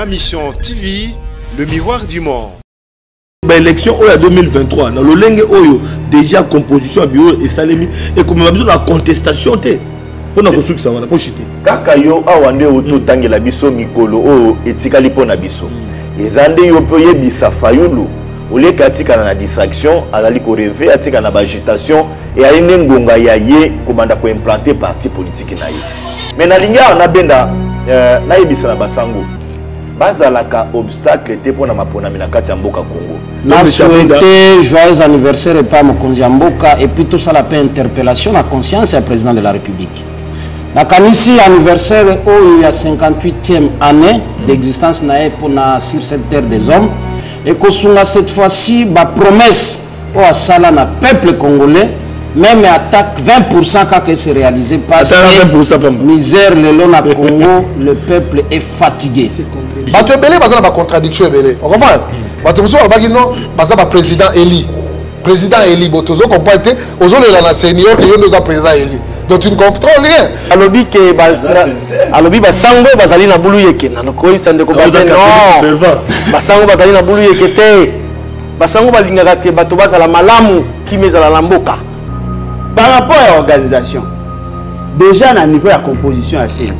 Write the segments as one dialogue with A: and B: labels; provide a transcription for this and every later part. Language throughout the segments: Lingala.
A: Ma Mission TV, le miroir du monde.
B: Élection en 2023, dans le lenge oyo déjà composition bio et salemi et comme besoin de la contestation pour na kosuki ça va pour chiter.
C: Kaka yo awande auto tangela biso mikolo o etikali pona biso. Ezande yo poye bisa fayulu. Ole katika na distraction, azali ko rêver atika na agitation et aline ngonga ya ye komanda ko implanter parti politique na ye. Mais na linga na benda na yebisa na basango. Bazalaka obstacle te pona maponami na kati ya mboka Congo.
D: Na souhaité joyeux anniversaire et pas mokonzi mboka et puis tout ça la paix interpellation la conscience du président de la République. La kanisi anniversaire il y a 58e année d'existence na pona sur cette terre des hommes et que cette fois-ci ba promesse au asala na peuple congolais même attaque 20% quand c'est réalisé parce que misère le long à Congo le peuple est fatigué.
E: Bato belé bazana ba contradiction belé. On comprend? Bato muso ba non baza ba président Eli. Président Eli botozo comprendre ozo le la senior que yo nous a président Eli. Donc tu ne comprends rien.
D: Alobi que alobi ba sango bazali na bulu yeke na ko sande ko bazali non. Ba sango bazali na bulu yeke te. Ba sango balingaka te bato bazala malamu ki mezala na mboka.
F: Par rapport à l'organisation, déjà à niveau de la composition assez,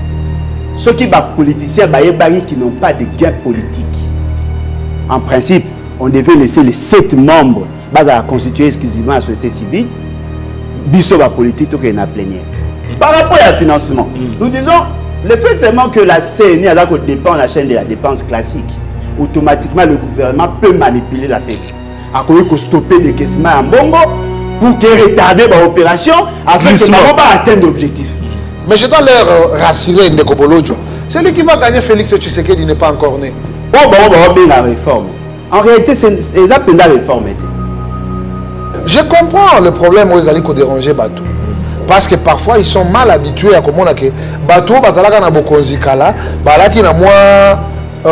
F: ceux qui sont politiciens qui n'ont pas de gain politique. En principe, on devait laisser les 7 membres constituer exclusivement la société civile. Bisso va politique qui est en plénière. Par rapport au financement, nous disons le fait seulement que la CNI dépend de la chaîne de la dépense classique. Automatiquement, le gouvernement peut manipuler la CNI. À cause de stopper des caissements en bongo. Pour retarder l'opération afin que nous n'avons pas atteint l'objectif.
E: Mais je dois leur rassurer Ndekobolojo. Celui qui va gagner Félix Tshisekedi n'est pas encore né.
F: Oh, la réforme. En réalité, c'est exactement la réforme.
E: Je comprends le problème où ils allaient déranger Batou. Parce que parfois ils sont mal habitués à comment que Batou, Bazalaka na Bokonzi Kala, Balaki na moi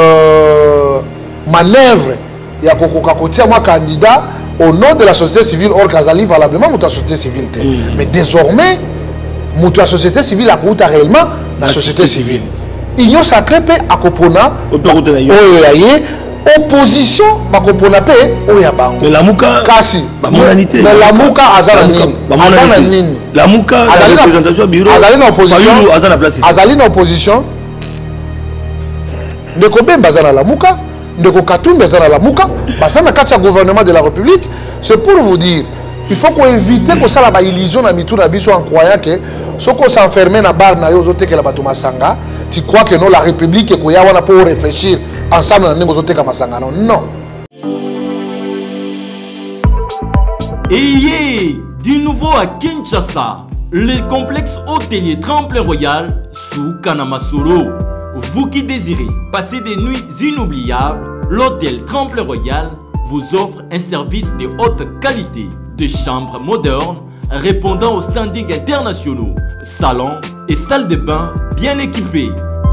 E: manœuvre. Il y a Kokokakotia, moi candidat. Au nom de la société civile, or Kazali valablement la société civile. Mais désormais, la société civile a réellement la société civile. Union sacrée paix à Kopona, opposition à Kopona paix, Oyabango.
B: Mais la Mouka,
E: Kasi.
B: La monanité.
E: Mais la Mouka, Azalanine.
B: La Mouka, la représentation bureau.
E: Azali en opposition. Azali en opposition. Ne Koben Bazana la Mouka. Ndeko Katumbi Bazana la Mouka, Basana Katia gouvernement de la République, c'est pour vous dire, il faut qu'on évite que ça la illusion na mitou na biso en croyant que ce qu'on s'enferme na bar na yo zote que la bato masanga, tu crois que non la République ko ya wana pour réfléchir ensemble na ngo zote ka masanga non.
G: Et du nouveau à Kinshasa, le complexe hôtelier Tremplin Royal sous Kanamasolo. Vous qui désirez passer des nuits inoubliables, l'hôtel Tremplin Royal vous offre un service de haute qualité, de chambres modernes répondant aux standings internationaux, salons et salles de bain bien équipées.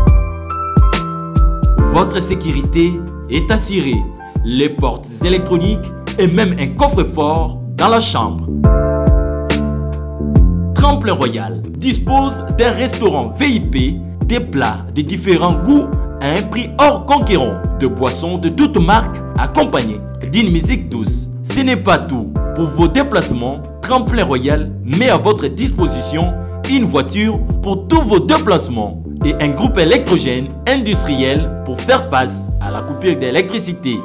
G: Votre sécurité est assurée, les portes électroniques et même un coffre-fort dans la chambre. Tremplin Royal dispose d'un restaurant VIP, des plats de différents goûts à un prix hors conquérant, de boissons de toutes marques accompagnées d'une musique douce. Ce n'est pas tout. Pour vos déplacements, Tremplin Royal met à votre disposition une voiture pour tous vos déplacements et un groupe électrogène industriel pour faire face à la coupure d'électricité.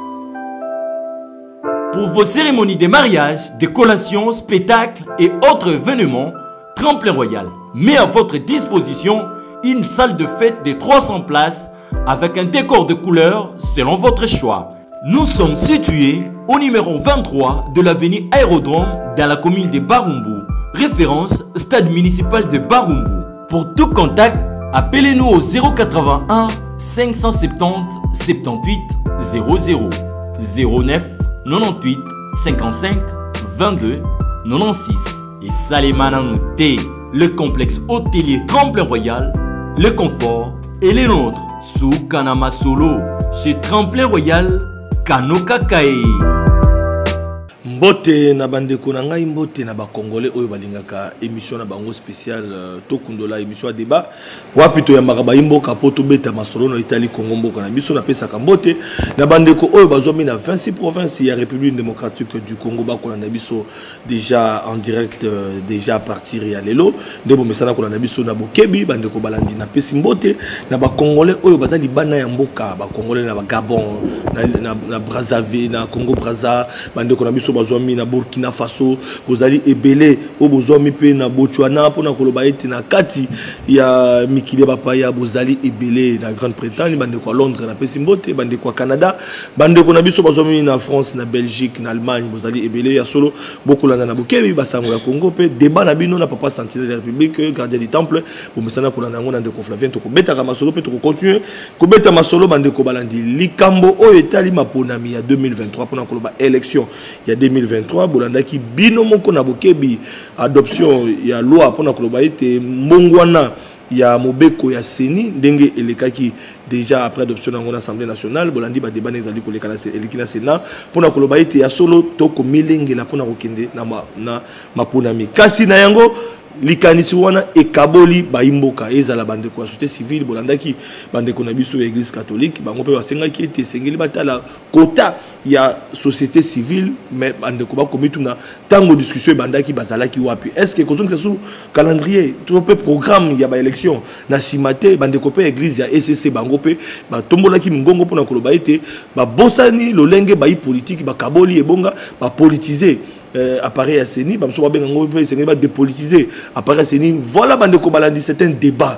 G: Pour vos cérémonies de mariage, de collations, spectacles et autres événements, Tremplin Royal met à votre disposition une salle de fête de 300 places avec un décor de couleurs selon votre choix. Nous sommes situés au numéro 23 de l'avenue Aérodrome dans la commune de Barumbu. Référence stade municipal de Barumbu. Pour tout contact, appelez-nous au 081 570 78 00 09 98 55 22 96. Et Salemananouté, le complexe hôtelier Tremplin Royal, le confort et les nôtres sous Kanamasolo chez Tremplin Royal Kanoka Kae.
B: Mbote na bandeko na ngai mbote na ba congolais oyo balingaka émission na bango spéciale to kundola émission à débat wapi to ya makaba imboka poto beta masolo na Italie Congo mboka na biso na pesa kambote na bandeko oyo bazomi na 26 provinces ya République démocratique du Congo ba kolanda biso déjà en direct déjà à partir ya lelo ndebo mesana kolanda biso na bokebi bandeko balandi na pesi mbote na ba congolais oyo bazali bana ya mboka ba congolais na ba Gabon na Brazzaville na Congo Brazza bandeko na biso bazwami na Burkina Faso bozali ebele o bozwami pe na Botswana pona koloba ete na kati ya mikile bapaya bozali ebele na Grande-Bretagne bandeko à Londres na pesi mbote bandeko à Canada bandeko na biso bazwami na France na Belgique na Allemagne bozali ebele ya solo bokolanda na bokebi basango ya Congo pe débat na bino na papa sentinelle de la République gardien du temple bomesana kolanda ngo na ndeko Flavien to kobeta ka masolo pe to continuer kobeta masolo bandeko balandi likambo oyo etali maponami ya 2023 pona koloba élection ya 2023 bolandaki bino moko na bokebi adoption ya loi pona koloba ete mbongwana ya mobeko ya seni ndenge elekaki déjà après adoption dans l'Assemblée nationale bolandi ba débat nezali koleka na elikina Sénat pona koloba ete ya solo toko milenge la pona kokende na maponami kasi na yango likanisi wana ekaboli baimboka ezala bandeko ya société civile bolandaki bandeko na biso ya église catholique bango pe basengaki ete sengeli batala quota ya société civile mais bandeko bakomitu na tango discussion bandaki bazalaki wapi est-ce que kozonga sous calendrier trop peu programme ya ba élection na simate bandeko pe église ya ECC bango pe batombolaki ngongo pona koloba ete ba bosani lolenge ba politique bakaboli ebonga ba politiser appareil à CENI, c'est dépolitiser appareil à CENI. Voilà, c'est un débat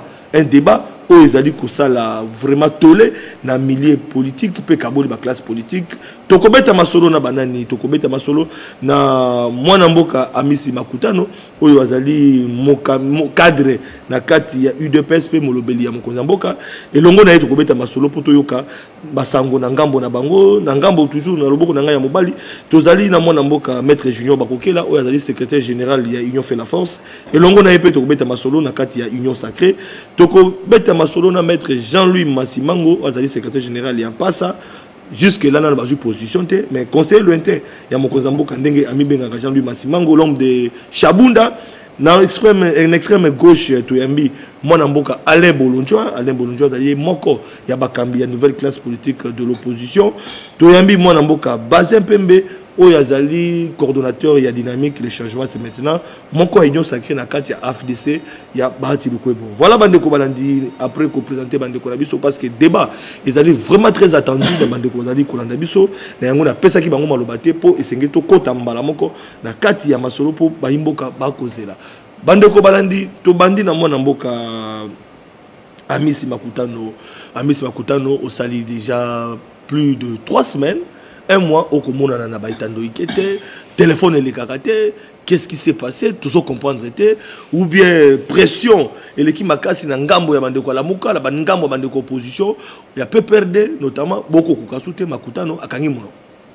B: où ils ont dit que ça l'a vraiment tolé dans le milieu politique, peut kaboli la classe politique. Tokobeta masolo na banani, tokobeta masolo na mwana mboka Amisi Makutano, où ils ont dit cadre na kati ya UDPS pe molobeli ya mokonza mboka et longo na tokobeta masolo poto yoka basango na ngambo na bango na ngambo toujours na loboko na ngai ya mobali tozali na mwana mboka maître Junior Bakokela où azali secrétaire général ya Union fait la force et longo na pe tokobeta masolo na kati ya Union sacrée tokobeta masolo na maître Jean-Louis Massimango azali secrétaire général ya Passa jusque là dans la position mais conseiller lointain ya mokonza mboka ndenge ami benga Jean-Louis Massimango l'homme de Chabunda dans l'extrême gauche toyambi mwana mboka Alain Bolonjoa d'ailleurs moko ya bakambi ya nouvelle classe politique de l'opposition toyambi mwana mboka Bazin Pembe Oyazali coordonnateur ya dynamique le changement c'est maintenant moko union sacrée na kati ya AFDC ya Bahati Lukwebo voilà bandeko balandi après ko présenter bandeko na biso parce que débat ils allaient vraiment très attendu dans bandeko balandi kolanda biso na yango na pesa ki bango maloba te po esengé to kota mbala moko na kati ya masolo po bayimboka bakozela bandeko balandi to bandi na mwana mboka Amisi Makutano au sali déjà plus de 3 semaines. Un mois au Komona na baitando ikete téléphone les karaté qu'est-ce qui s'est passé tout ça comprendre ou bien pression et l'équipe makasi na ngambo ya bandeko la muka la bangambo bandeko opposition ya peu perdre notamment beaucoup kokasute Makutano akangi muno.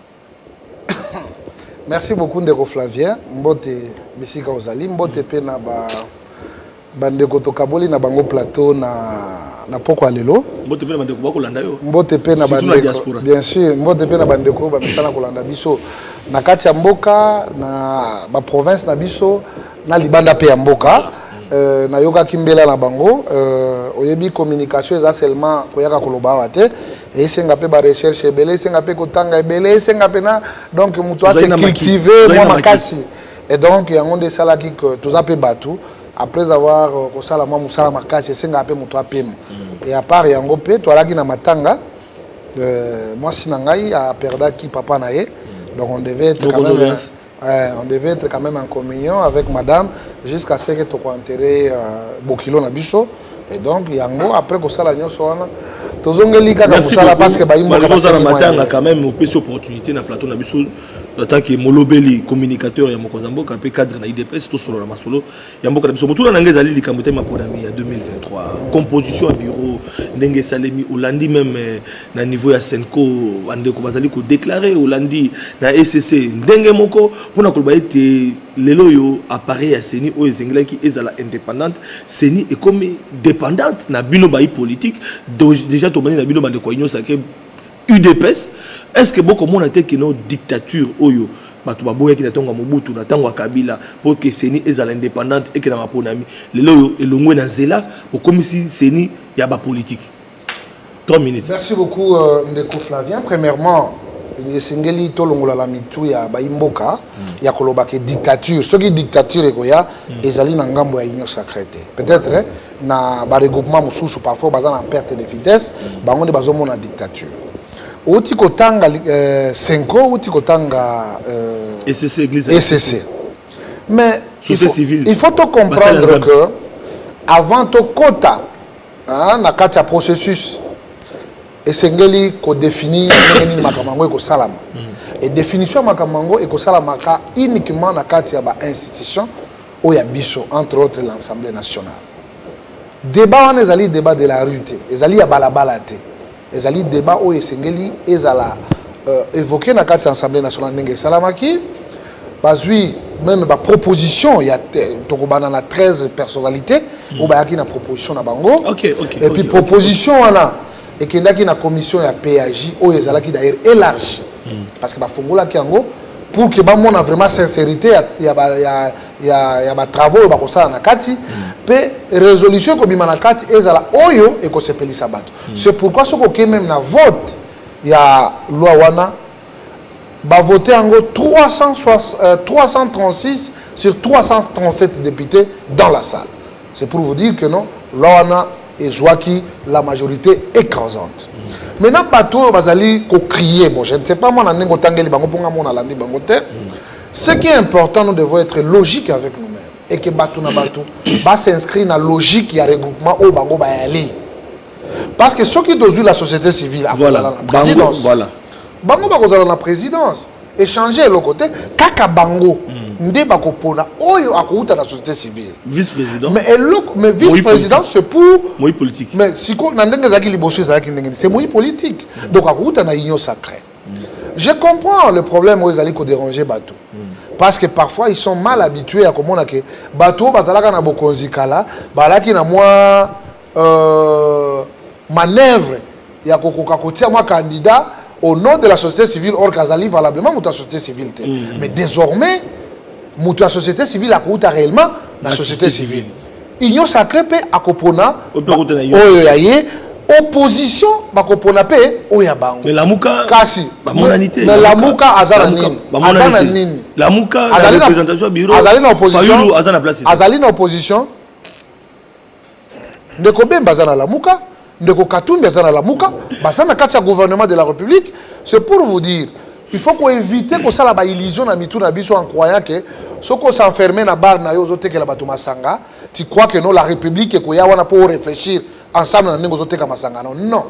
E: Merci beaucoup ndeko Flavien mbote bisika ozali mbote pe na bandeko tokaboli na bango plateau na poko alelo
B: mbote pe na bandeko bakolanda yo
E: mbote pe na bandeko bien sûr mbote pe na bandeko ba misala kolanda biso na kati ya mboka na ba province na biso na libanda pe ya mboka na yoka kimbela na bango oyebi communication eza seulement koyaka koloba wate et senga pe ba recherche ebele senga pe kotanga ebele senga pe na donc muto a se cultiver moi makasi et donc yango de sala ki que tous a pe batu après avoir kosala mwa musala makasi senga pe muto apema et à part yango pe to alaki na matanga moi sinangai a perdaki papa na ye donc on devait être quand même en communion avec madame jusqu'à ce que to enterrer bokilo na biso et donc yango après kosala nyonso wana tozongeli kaka kosala parce que baimba
B: na matanga quand même au plus opportunité na plateau na biso en tant que molobeli communicateur ya mokonza mboka pe cadre na IDPS to solo na masolo ya mboka na biso mutuna na ngeza lili kambote mapodami ya 2023 composition à bureau ndenge salemi olandi même na niveau ya Senko andeko bazali ko déclarer olandi na ECC ndenge moko pona koloba ete lelo yo appareil ya CENI o ezengelaki ezala indépendante CENI est comme dépendante na bino bayi politique déjà to mani na bino bande ko union sacrée UDPS. Est-ce que beaucoup de monde a été que nos dictatures oyo bato baboyaki na ntongo ya Mobutu na ntango ya Kabila pour que Seni ezala indépendante et que na maponami lelo elongwe na nzela okomisi Seni ya ba politique. 3 minutes.
E: Merci beaucoup Ndeko Flavien. Premièrement, Sengeli tolongola la mitu ya baimboka ya kolobake dictature. Ce qui dictature ekoya ezali na ngambo ya union sacrée. Peut-être na ba regroupement mususu parfois baza na perte de vitesse, bango ne bazomona dictature. Outi kotanga 5 outi kotanga
B: SCC église
E: SCC. Mais
B: il
E: faut te comprendre que avant to kota na kati ya processus esengeli ko définir nini makamango eko salama. Et définition makamango eko salama ka uniquement na kati ya ba institution o ya biso entre autres l'Assemblée nationale. Débat on ezali débat de la rue te, ezali ya balabala te. Ezali débat o esengeli ezala évoqué na kati ya Assemblée nationale ndenge salamaki bazui même ba proposition ya tokobana na 13 personnalités ou ba yaki na proposition na bango. Et puis proposition wana et qu'il y a une commission à PAJ ou ils allaient d'ailleurs élargie parce que bafongola kiango pour que on a vraiment sincérité il y a travaux ba kosa na kati pe résolution ko bima na kati ezala oyo et ko sepeli sabato. C'est pourquoi ce ko même na vote il y a loi wana ba voter en gros 336 sur 337 députés dans la salle. C'est pour vous dire que non loi wana et Joaquin, la majorité écrasante. Maintenant, bateau bazali ko crier. Bon, je ne sais pas moi na nengo tangeli bango ponga mona landi bango te. Ce qui est important, nous devons être logiques avec nous-mêmes et que bateau na bateau va s'inscrire dans la logique ya regroupement au bango ba yali. Parce que ceux qui doivent la société civile à la présidence. Voilà. Bango ba kozala la présidence. Échanger le côté kaka bango. Nde bakopona oyo akouta la société civile.
B: Vice-président.
E: Mais vice-président c'est pour
B: moi politique.
E: Mais siko na ndenge zaki liboso zaki ndenge c'est moi politique. Donc akouta na union sacrée. Je comprends le problème où ils allaient déranger bateau. Parce que parfois ils sont mal habitués à comment que bateau bazalaka na bokonzi kala, balaki na moi manœuvre ya kokoka kotia moi candidat au nom de la société civile or kazali valablement la société civile. Mais désormais la société civile a coûté réellement la société civile. Union sacrée pe akopona opposition bakopona pe oyabango.
B: Mais la mouka
E: kasi
B: monanité.
E: Mais la mouka azana nini.
B: La mouka la représentation bureau.
E: Azali na opposition.
B: Fayulu azana place.
E: Azali na opposition. Ndeko Bemba azana la mouka, ndeko Katumbi azana la mouka, basana kati ya gouvernement de la République, c'est pour vous dire il faut qu'on évite que ça la illusion na mitu na biso en croyant que ce qu'on s'enfermer na bar na yo zote que la bato masanga, tu crois que non la République ko ya wana pour réfléchir ensemble na ningo zote ka masanga non.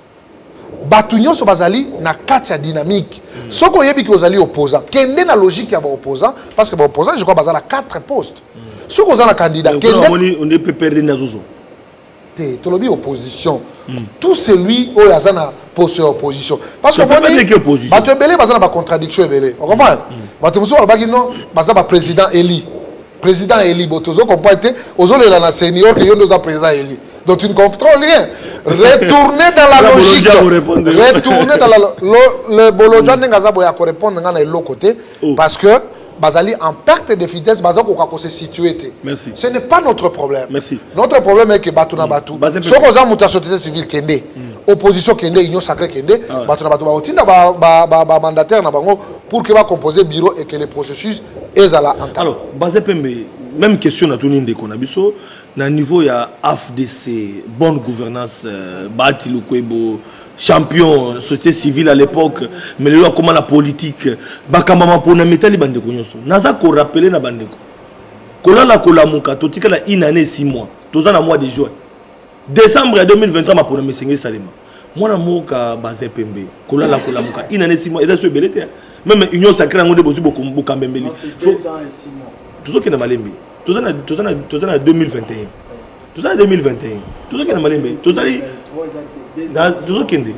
E: Bato nyoso bazali na kati ya dynamique. Ce qu'on yebi ki ozali opposant, kende na logique ya ba opposant parce que ba opposant je crois bazala 4 postes. Ce qu'on a candidat
B: kende on est perdre na zozo.
E: Tolobi opposition. Tout celui où il y a une opposition. Parce que bato ebele bazana ba contradiction ebele. On comprend? Bato muso ba non, bazana président Eli. Président Eli botozo comprendre ozolela na senior que yondo za président Eli. Donc tu ne comprends rien. Retourner dans la logique. Retourner dans le bolodjan ngaza boya ko répondre ngana l'autre côté parce que Bazali en perte de vitesse, Bazali se situer.
B: Merci.
E: Ce n'est pas notre problème.
B: Merci.
E: Notre problème est que Batuna Batu, ce qu'on a la société civile Kende, opposition Kende, union sacrée Kende, Batuna Batu, Baoutina, mandataire pour que va composer bureau et que le processus est à la entente.
B: Alors, Bazé Pembe, même question à tout le monde, na niveau ya AFDC, bonne gouvernance, Bati Lukwebo, champion société civile à l'époque, mais le comment la politique, bakamama pona metali bandeko nyonso. Naza ko rappeler na bandeko. Kola la kolamuka totika la une année 6 mois. Toza na mois de juin. Décembre 2023 ma pona mesenge salema. Moi na moka Bazé Pembe. Kola la kolamuka une année 6 mois et ça se belete. Même union sacrée ngode bozu beaucoup kambembeli. 2 ans et 6 mois. Tout qui na malembi. Toza na 2021. Toza na 2021. Tout qui na malembi. Toza na tout kende.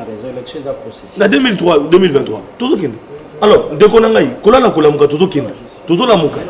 B: Na 2003 2023. Tout kende. Alors, de konangai, kola na kolamuka tout kende. Tout la muka.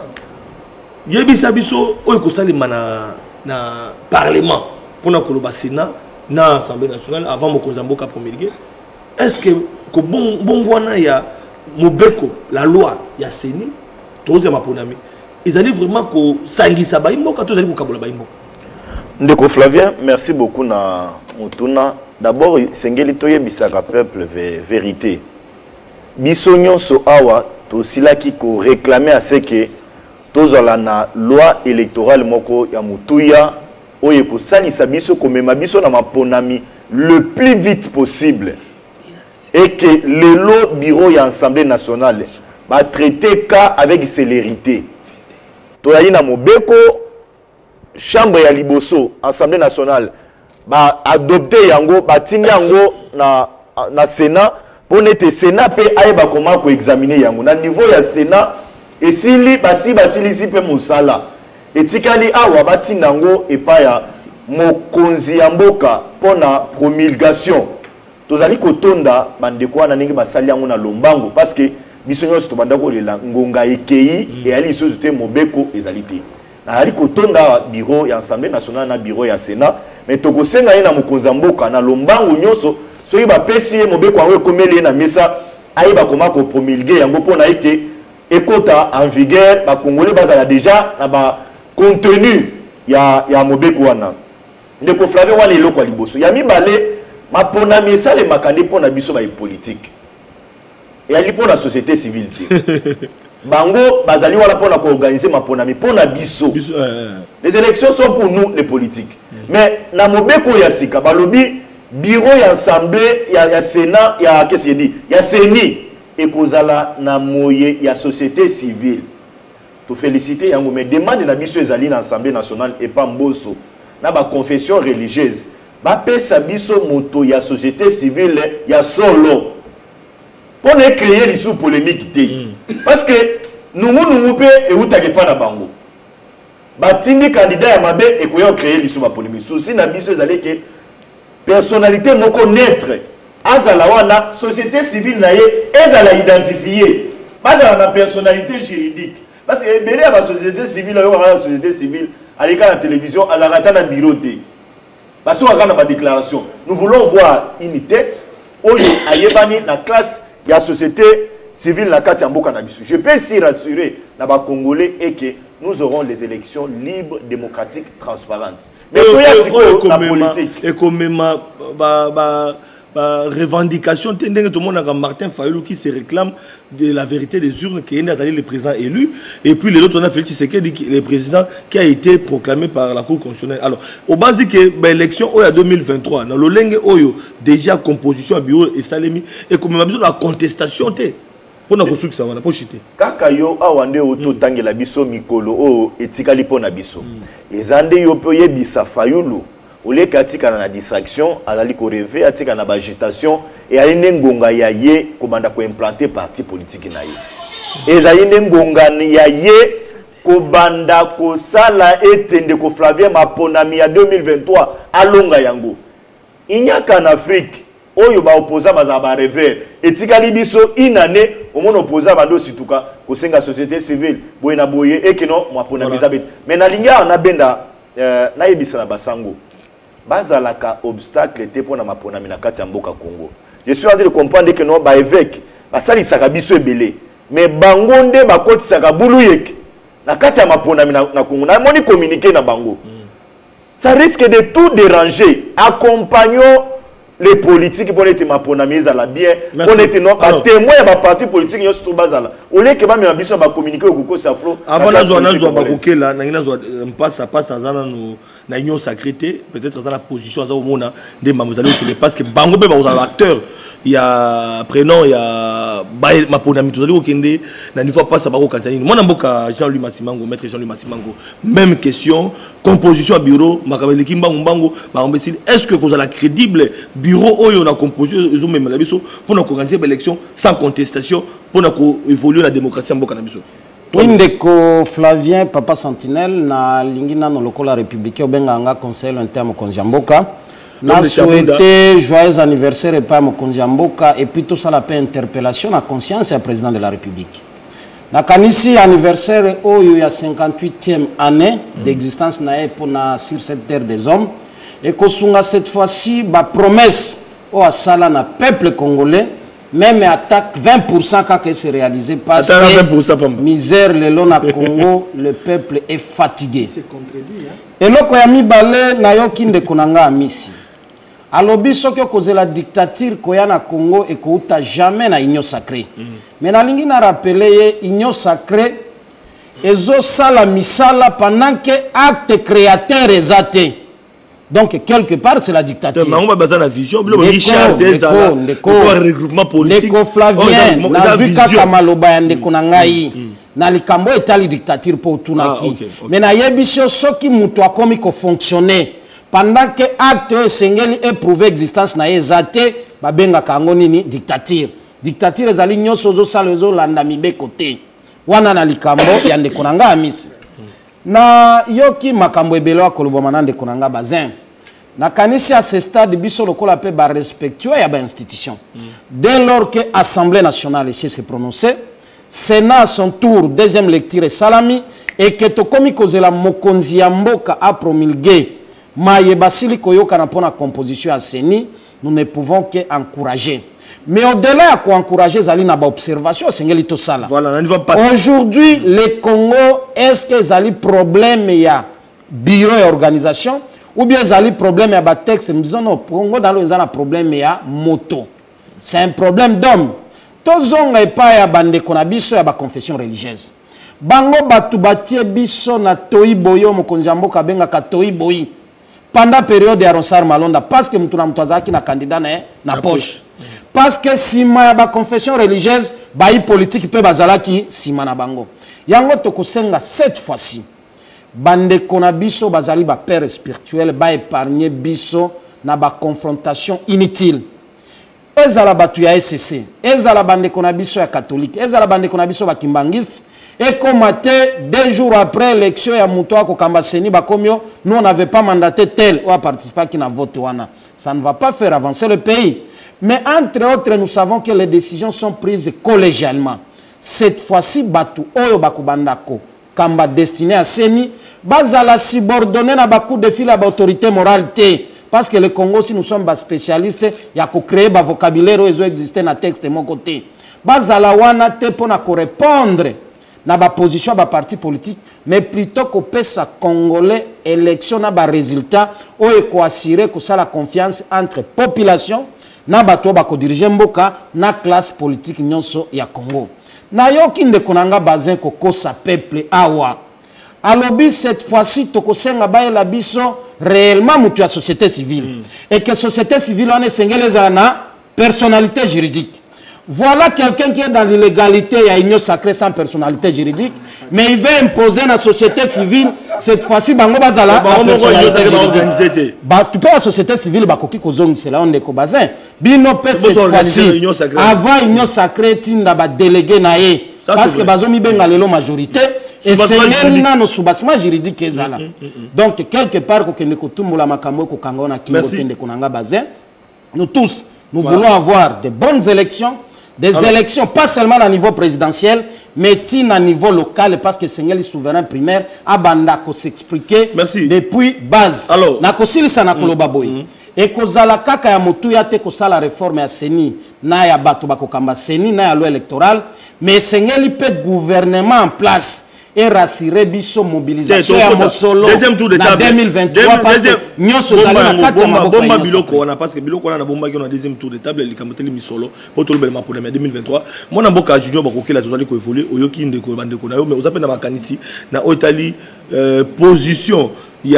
B: Yebisa biso oyo kosali na parlement pour na koloba Sénat na Assemblée nationale avant mokonzi mboka promulguer. Est-ce que ko bongwana ya mobeko la loi ya seni toza maponami ils allaient vraiment ko sangisa baimbo quand ils allaient ko kabola baimbo.
C: Ndeko Flavien, merci beaucoup na mutuna. D'abord sengeli toyebisaka peuple vérité. Biso nyonso awa to silaki ko réclamer à ce que tozala na loi électorale moko ya mutuya oye ko salisa biso ko mema biso na maponami le plus vite possible. Et que le bureau et l'Assemblée nationale va traiter cas avec célérité. Toyali na mobeko chambre ya liboso Assemblée nationale va adopter yango va tindi yango na Sénat pour n'être Sénat pe ayeba comment ko examiner yango na niveau ya Sénat et sili si pe musala etikali awa va tindi yango epa ya mokonzi ya mboka pona promulgation. Tozali kotonda bandeko wana ndenge basali yango na lombango parce que biso nyonso tobanda kolela ngonga ekei et ali lisusu te mobeko ezali te na ali kotonda bureau ya Assemblée nationale na bureau ya Sénat mais tokosenga ye na mokonzi ya mboka na lombango nyonso soki bapesi ye mobeko yango ekomeli na mesa ayeba koma ko promulguer yango mpona ete ekota en vigueur bakongole bazala déjà na bacontenu ya mobeko wana ndeko Flavien wana eloko ya liboso ya mibale maponami sale makande pona biso ba politique et ali pona société civile bango bazali wala pona ko organiser maponami pona biso les élections sont pour nous les politiques mais na mobeko ya sika balobi bureau ya assemblée ya sénat ya qu'est-ce dit ya seni ekozala na moye ya société civile to féliciter yango mais demande na biso ezali na assemblée nationale et pas mboso na ba confession religieuse bapesa biso moto ya société civile ya solo pour ne créer les sous polémiques parce que nous pe et outake pas na bango batindi candidat ya mabe et koyo créer les sous polémique souci na biso ezali que personnalité moko naître azala wana société civile na ye ezala identifier bazala na personnalité juridique parce que belé ya société civile yo la société civile alika la télévision azala na bureau té. Parce qu'on a ma déclaration. Nous voulons voir une tête où il y a la classe de la société civile. Je peux aussi rassurer les Congolais et que nous aurons les élections libres, démocratiques, transparentes. Mais la politique.
B: Et comme revendication, tout le monde a Martin Fayulu qui se réclame de la vérité des urnes, qui est le président élu, et puis l'autre on a Félix Tshisekedi, le président qui a été proclamé par la Cour constitutionnelle. Alors, au base que l'élection en 2023, dans le Lenge Oyo, déjà composition à bureau et Salemi, et comme on a besoin de la contestation, pour nous construire ça, on a pas chuté.
C: Kakayo awande oto tangela biso mikolo o etikali pona biso. Ezande yo poye bisa Fayulu. Ole katika na distraction, azali ko rêver atika na agitation et aline ngonga ya ye kobanda ko implanter parti politique na ye. Ezali ngonga ya ye kobanda ko sala etende ko Flavien maponami ya 2023 alonga yango. Inyaka na Afrique oyo ba opposa bazaba rêver etikali biso inane omono opposa bando situka ko senga société civile boyena boye ekeno maponami zabet. Mais na linga na benda na yebisa na basango. Bazalaka obstacle te pona maponami na kati ya mboka Congo. Je suis en train de comprendre que non ba évêque basali saka biso ebele mais bango nde bakoti saka bulu yeke na kati ya maponami na Congo na moni communiquer na bango. Ça risque de tout déranger. Accompagnons les politiques pour être maponami za la bien pour être non ba témoin ya ba parti politique yo surtout bazala. Ole ke ba me biso ba communiquer au Koko Safro.
B: Avant la zone ba kokela na ngina zo passe azana no na union sacrée peut-être dans la position za omona de mamuzali parce que bango be ba aux acteurs il y a prénom il y a maponami tozali okende na niveau passe ba ko kanzani mona mboka Jean-Louis Massimango maître Jean-Louis Massimango même question composition à bureau makabeli kimbango bango ba ombesili est-ce que vous la crédible bureau oyo na composition zo même la biso pour na organiser l'élection sans contestation pour na évoluer la démocratie en mboka na biso.
D: Indeko Flavien Papa Sentinelle na lingina no lokola républicain obenganga conseil interne Konziamboka na souhaité joyeux anniversaire et pas Konziamboka et puis tout ça la paix interpellation à conscience du président de la République. Na kanisi anniversaire oyo ya 58e année d'existence na epona sur cette terre des hommes et kosunga cette fois-ci ba promesse o asala na peuple congolais même attaque 20% quand elle s'est réalisée parce que
B: 20%,
D: misère le long à Congo, le peuple est fatigué. C'est contredit. Et là quand yami balé na yoki ndekonanga amisi. Alobi soki cause la dictature koya na Congo et kouta jamais na union sacrée. Mais na lingi na rappeler union sacrée ezo sala misala pendant que acte créateur est donc quelque part c'est la dictature.
B: On va baser la vision, le Richard regroupement politique.
D: Ndeko Flavien na vika kamaloba ya ndeko na ngai. Na likambo etali dictature pour tunaki. Mais na yebisho soki muto akomi ko fonctionner pendant que acte sengeli éprouver existence na ezate babenga kango nini dictature. Dictature ezali nyoso zo sala zo landa mibe côté. Wana na likambo ya ndeko na ngai amisi. Na yoki makambo ebelo akoloba manande konanga bazin na kanisi à ce stade biso lokola pe ba respectueux ya ba institution dès lors que Assemblée nationale s'est prononcée, Sénat à son tour deuxième lecture et salami et que to komi kozela mokonzi ya mboka a promulgué maye basili koyoka na pona composition à Seni, nous ne pouvons que encourager. Mais au-delà de encourager Zali na ba observation, c'est ngeli sala.
B: Voilà, on va passer.
D: Aujourd'hui, le Congo, est-ce que Zali problème il y a bureau et organisation ou bien Zali problème il y a ba texte, nous disons non, Congo dans le problème il y a moto. C'est un problème d'homme. Tozonga pas ya bande konabiso ya ba confession religieuse. Bango batu batie biso na toi boyo mokonzi mboka benga ka toi boyi. Pendant période ya Ronsard Malonda parce que mutuna mutazaki na candidat na poche. Parce que si ma ba confession religieuse bayi politique pe bazalaki sima na bango yango tokosenga cette fois-ci bande konabiso bazali ba père spirituel ba épargner biso na ba confrontation inutile ezala batu ya SCC ezala bande konabiso ya catholique ezala bande konabiso ba kimbangiste et comme 2 jours après l'élection ya muto ko kambaseni ba komio nous on n'avait pas mandaté tel ou a participé qui na vote wana ça ne va pas faire avancer le pays. Mais entre autres, nous savons que les décisions sont prises collégialement. Cette fois-ci, Batu Oyo Bakubandako, Kamba destiné à Seni, Bazala subordonné na Bakou de fil à l'autorité morale. Parce que le Congo, si nous sommes spécialistes, il y a qu'à créer un vocabulaire qui existe dans le texte de mon côté. Bazala wana te pour répondre na ba position ba parti politique, mais plutôt qu'au pesa congolais élection na ba résultat, ou ko assurer que ça la confiance entre population na bato bako diriger mboka na classe politique nyonso ya Congo. Na yoki ndekonanga bazin ko kosa peuple awa. Alobi cette fois-ci tokosenga baye la biso réellement mutu ya société civile. Et que société civile on est sengele na personnalité juridique. Voilà quelqu'un qui est dans l'illégalité, il y a une sacrée sans personnalité juridique, mais il veut imposer la société civile, cette fois-ci, Bango Bazala, la personnalité juridique. Tu peux la société civile, Bakoki Kozong, c'est là on est au bazin. Bino peut cette fois-ci, avant l'union sacrée, Tinda ba délégué nae, parce que Bazomi Ben Galelo majorité, et c'est là nos sous-bassements juridiques ezala. Donc, quelque part, qu'on ne coutume la makambo, qu'on kangona qui de konanga bazin, nous tous, nous voulons avoir de bonnes élections. Des élections, pas seulement à niveau présidentiel, mais à niveau local, parce que c'est le souverain primaire, Abandako s'expliquer depuis base. Alors, Nakosili Sanakoloba Boy. Et Kozala Kaka Yamotu Yate Kosala réforme à Seni, Naya Batobako Kamba Seni, Naya loi électorale, mais c'est le gouvernement en place. Et rassurer biso mobilisation à Mosolo deuxième tour de table 2023 parce que nyoso zali na kati ya bomba
B: biloko wana parce que biloko wana na bomba qui on a deuxième tour de table likamoteli misolo pour tout le bel pour 2023 mona mboka junior bakokela tozali ko évoluer oyoki ndeko bandeko na yo mais ozape na bakanisi na otali position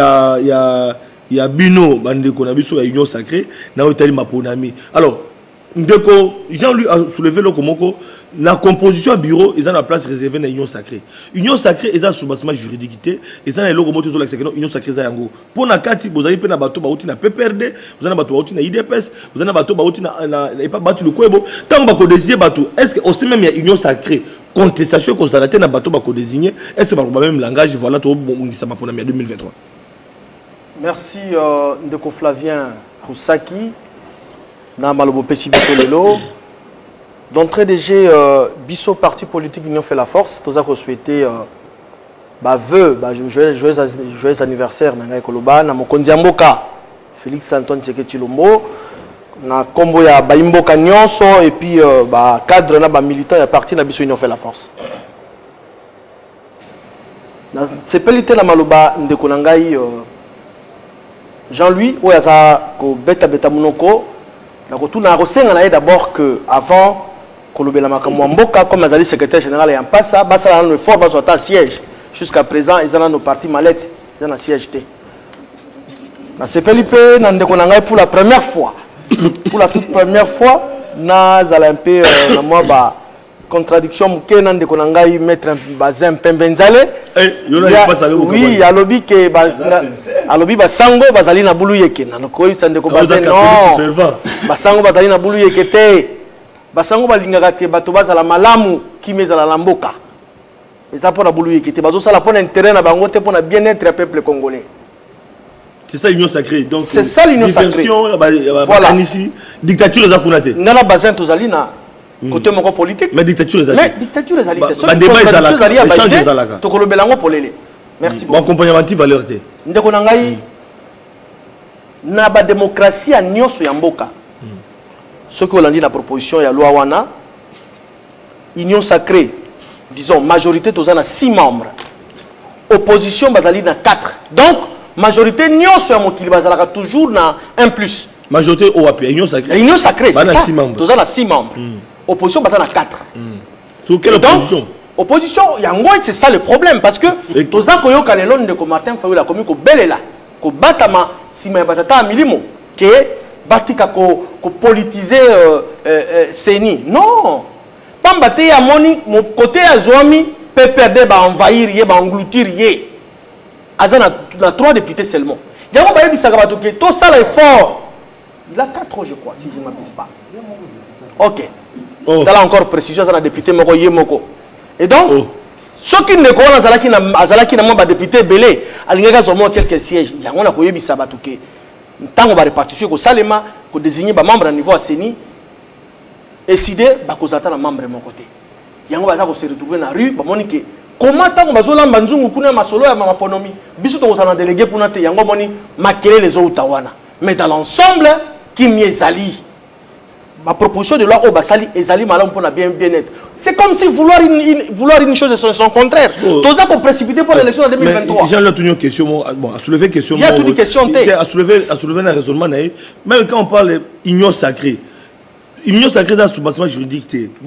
B: ya bino bandeko na biso ya union sacrée na otali maponami. Alors ndeko Jean-Louis a soulevé le komoko la composition bureau est dans la place réservée dans l'union sacrée. Union sacrée est dans sous-bassement juridique, et dans les logos moto la union sacrée za yango. Pour na kati vous avez na bateau bauti na PPRD, vous avez bateau bauti na IDPS, vous avez bateau bauti na et pas battu le kwebo. Tant bako désigner bateau, est-ce que aussi même il y a union sacrée contestation qu'on s'arrête na bateau bako désigner, est-ce que même langage voilà tout bon ça m'a pour 2023.
H: Merci Ndeko Flavien Roussaki na malobo pesi bisolelo. D'entrée de jeu, Bisso parti politique Union fait la force. Tout ça qu'on souhaitait, joyeux anniversaire, Nanga Koloba, na Mokondi Mboka, Félix Antoine Tcheke Chilombo. na combo ya Baimbo Kanyonso et puis cadre na ba militant ya parti na biso Union fait la force. Na sepelité la maloba ndeko na ngai Jean-Louis oyaza ko beta munoko na ko tuna rosenga na d'abord que avant kolobela makambo mboka comme azali secrétaire général ya Mpasa basala no effort bazota siège jusqu'à présent ils ont nos partis mallette ils ont siège té. Na sepelité na ndeko na ngai pour la première fois pour la toute première fois na zala un peu na moi ba contradiction muke na ndeko na ngai mettre un bazin pembenzale oui alobi ke alobi basango bazali na bulu yeke na ko yisa ndeko bazin non basango bazali na bulu yeke te basango balingaka ke bato bazala malamu kimezala la mboka eza pour na bulu yeke te bazo sala pour intérêt na bango te pour na bien-être du peuple congolais.
B: C'est ça l'union sacrée. Donc
H: c'est ça l'union sacrée.
B: Voilà. Dictature les akunate.
H: Ngana bazin tozali na côté moko politique.
B: Mais dictature les
H: mais dictature les alliés.
B: Ba débat les alaka.
H: To kolobelango polele. Merci
B: beaucoup. Accompagnement valeur te.
H: Ndeko na ngai na ba démocratie a nyonso ya mboka. Ce que on dit la proposition ya loi wana union sacrée disons majorité tozana 6 membres. Opposition bazali na 4. Donc majorité nyonso ya mokili bazalaka toujours na 1+.
B: Majorité OAP, union sacrée.
H: Union sacrée, c'est ça. Tous à 6 membres. Opposition, bazana 4.
B: Sur quelle opposition?
H: Opposition, c'est ça le problème. Parce que tous à koyo kalelon de Martin Fayou la commune ko belela, ko batama sima batata milimo, que batika ko politiser Seni. Non. Pambate ya moni mon côté à Zoami PPRD ba envahir ye ba engloutir ye. Azana na 3 députés seulement. Yango ba yebisaka bato ke to ça l'effort. Il a 4 ans, je crois, si je ne m'abuse pas. Ok. Oh. Dans encore précision, ça a député Moko Yemoko. Et donc, ceux qui ne connaissent pas Azalaki n'a député Belé, Alingaka Zomo quelques sièges. Il y a un peu de Sabatouké. Tant qu'on va répartir, qu'on salema, qu'on désigne un membre à niveau ACENI, et décider qu'on attend un membre de mon côté. Il y a un peu de se retrouver dans la rue, comment tant qu'on va zola banzungu kuna masolo ya maponomi, biso to s'en délégué pour nate yango moni maquiller les autres wana. Mais dans l'ensemble, qui m'ezali. Ma proposition de loi au Basali ezali malam pour la bien-être. C'est comme si vouloir une chose et son contraire. Tout ça pour précipiter pour l'élection en 2023.
B: J'ai une question, bon, à soulever une question.
H: Il y a toutes les questions.
B: À soulever un raisonnement. Même quand on parle d'union sacrée, union sacrée dans le soubassement juridique,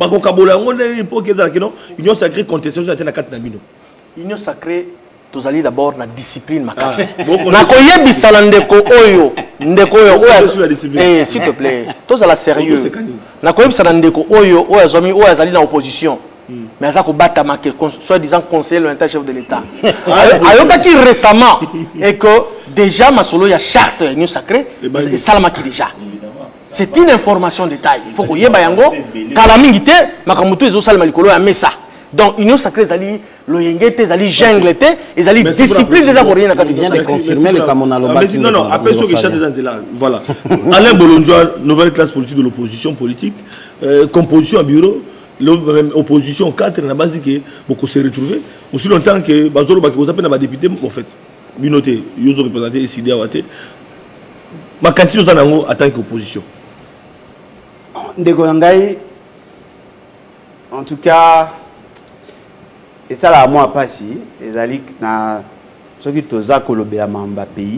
B: union sacrée contestation à 4 nabino. Union
H: sacrée. Tozali d'abord la discipline makasi. Na koyebisa na ndeko oyo s'il te plaît. Tozala sérieux. Na koyebisa na ndeko oyo azami oyo azali na opposition. Mais azako bata make soit disant conseiller lointain chef de l'État. Ayokaki récemment et que déjà masolo ya charte union sacrée et salamaki déjà. C'est une information détail. Il faut que yeba yango kala mingi te makamutu ezo salama likolo ya mesa. Donc union sacrée zali loyengete zali jungle te ezali discipline déjà pour rien à
D: vient de confirmer le Kamonalo.
B: Non non, après ce que chante dans là voilà. Alain Bolonjoa, nouvelle classe politique de l'opposition politique, composition à bureau, l'opposition 4 na base que beaucoup se retrouver aussi longtemps que bazolo ba ko zapena ba député en fait. Binoté, ils ont représenté ici Diawate. Ma candidature dans nango en tant qu'opposition.
F: Ndeko ngai en tout cas et ça là moi pas si les alliés na ceux qui toza kolobela mamba pays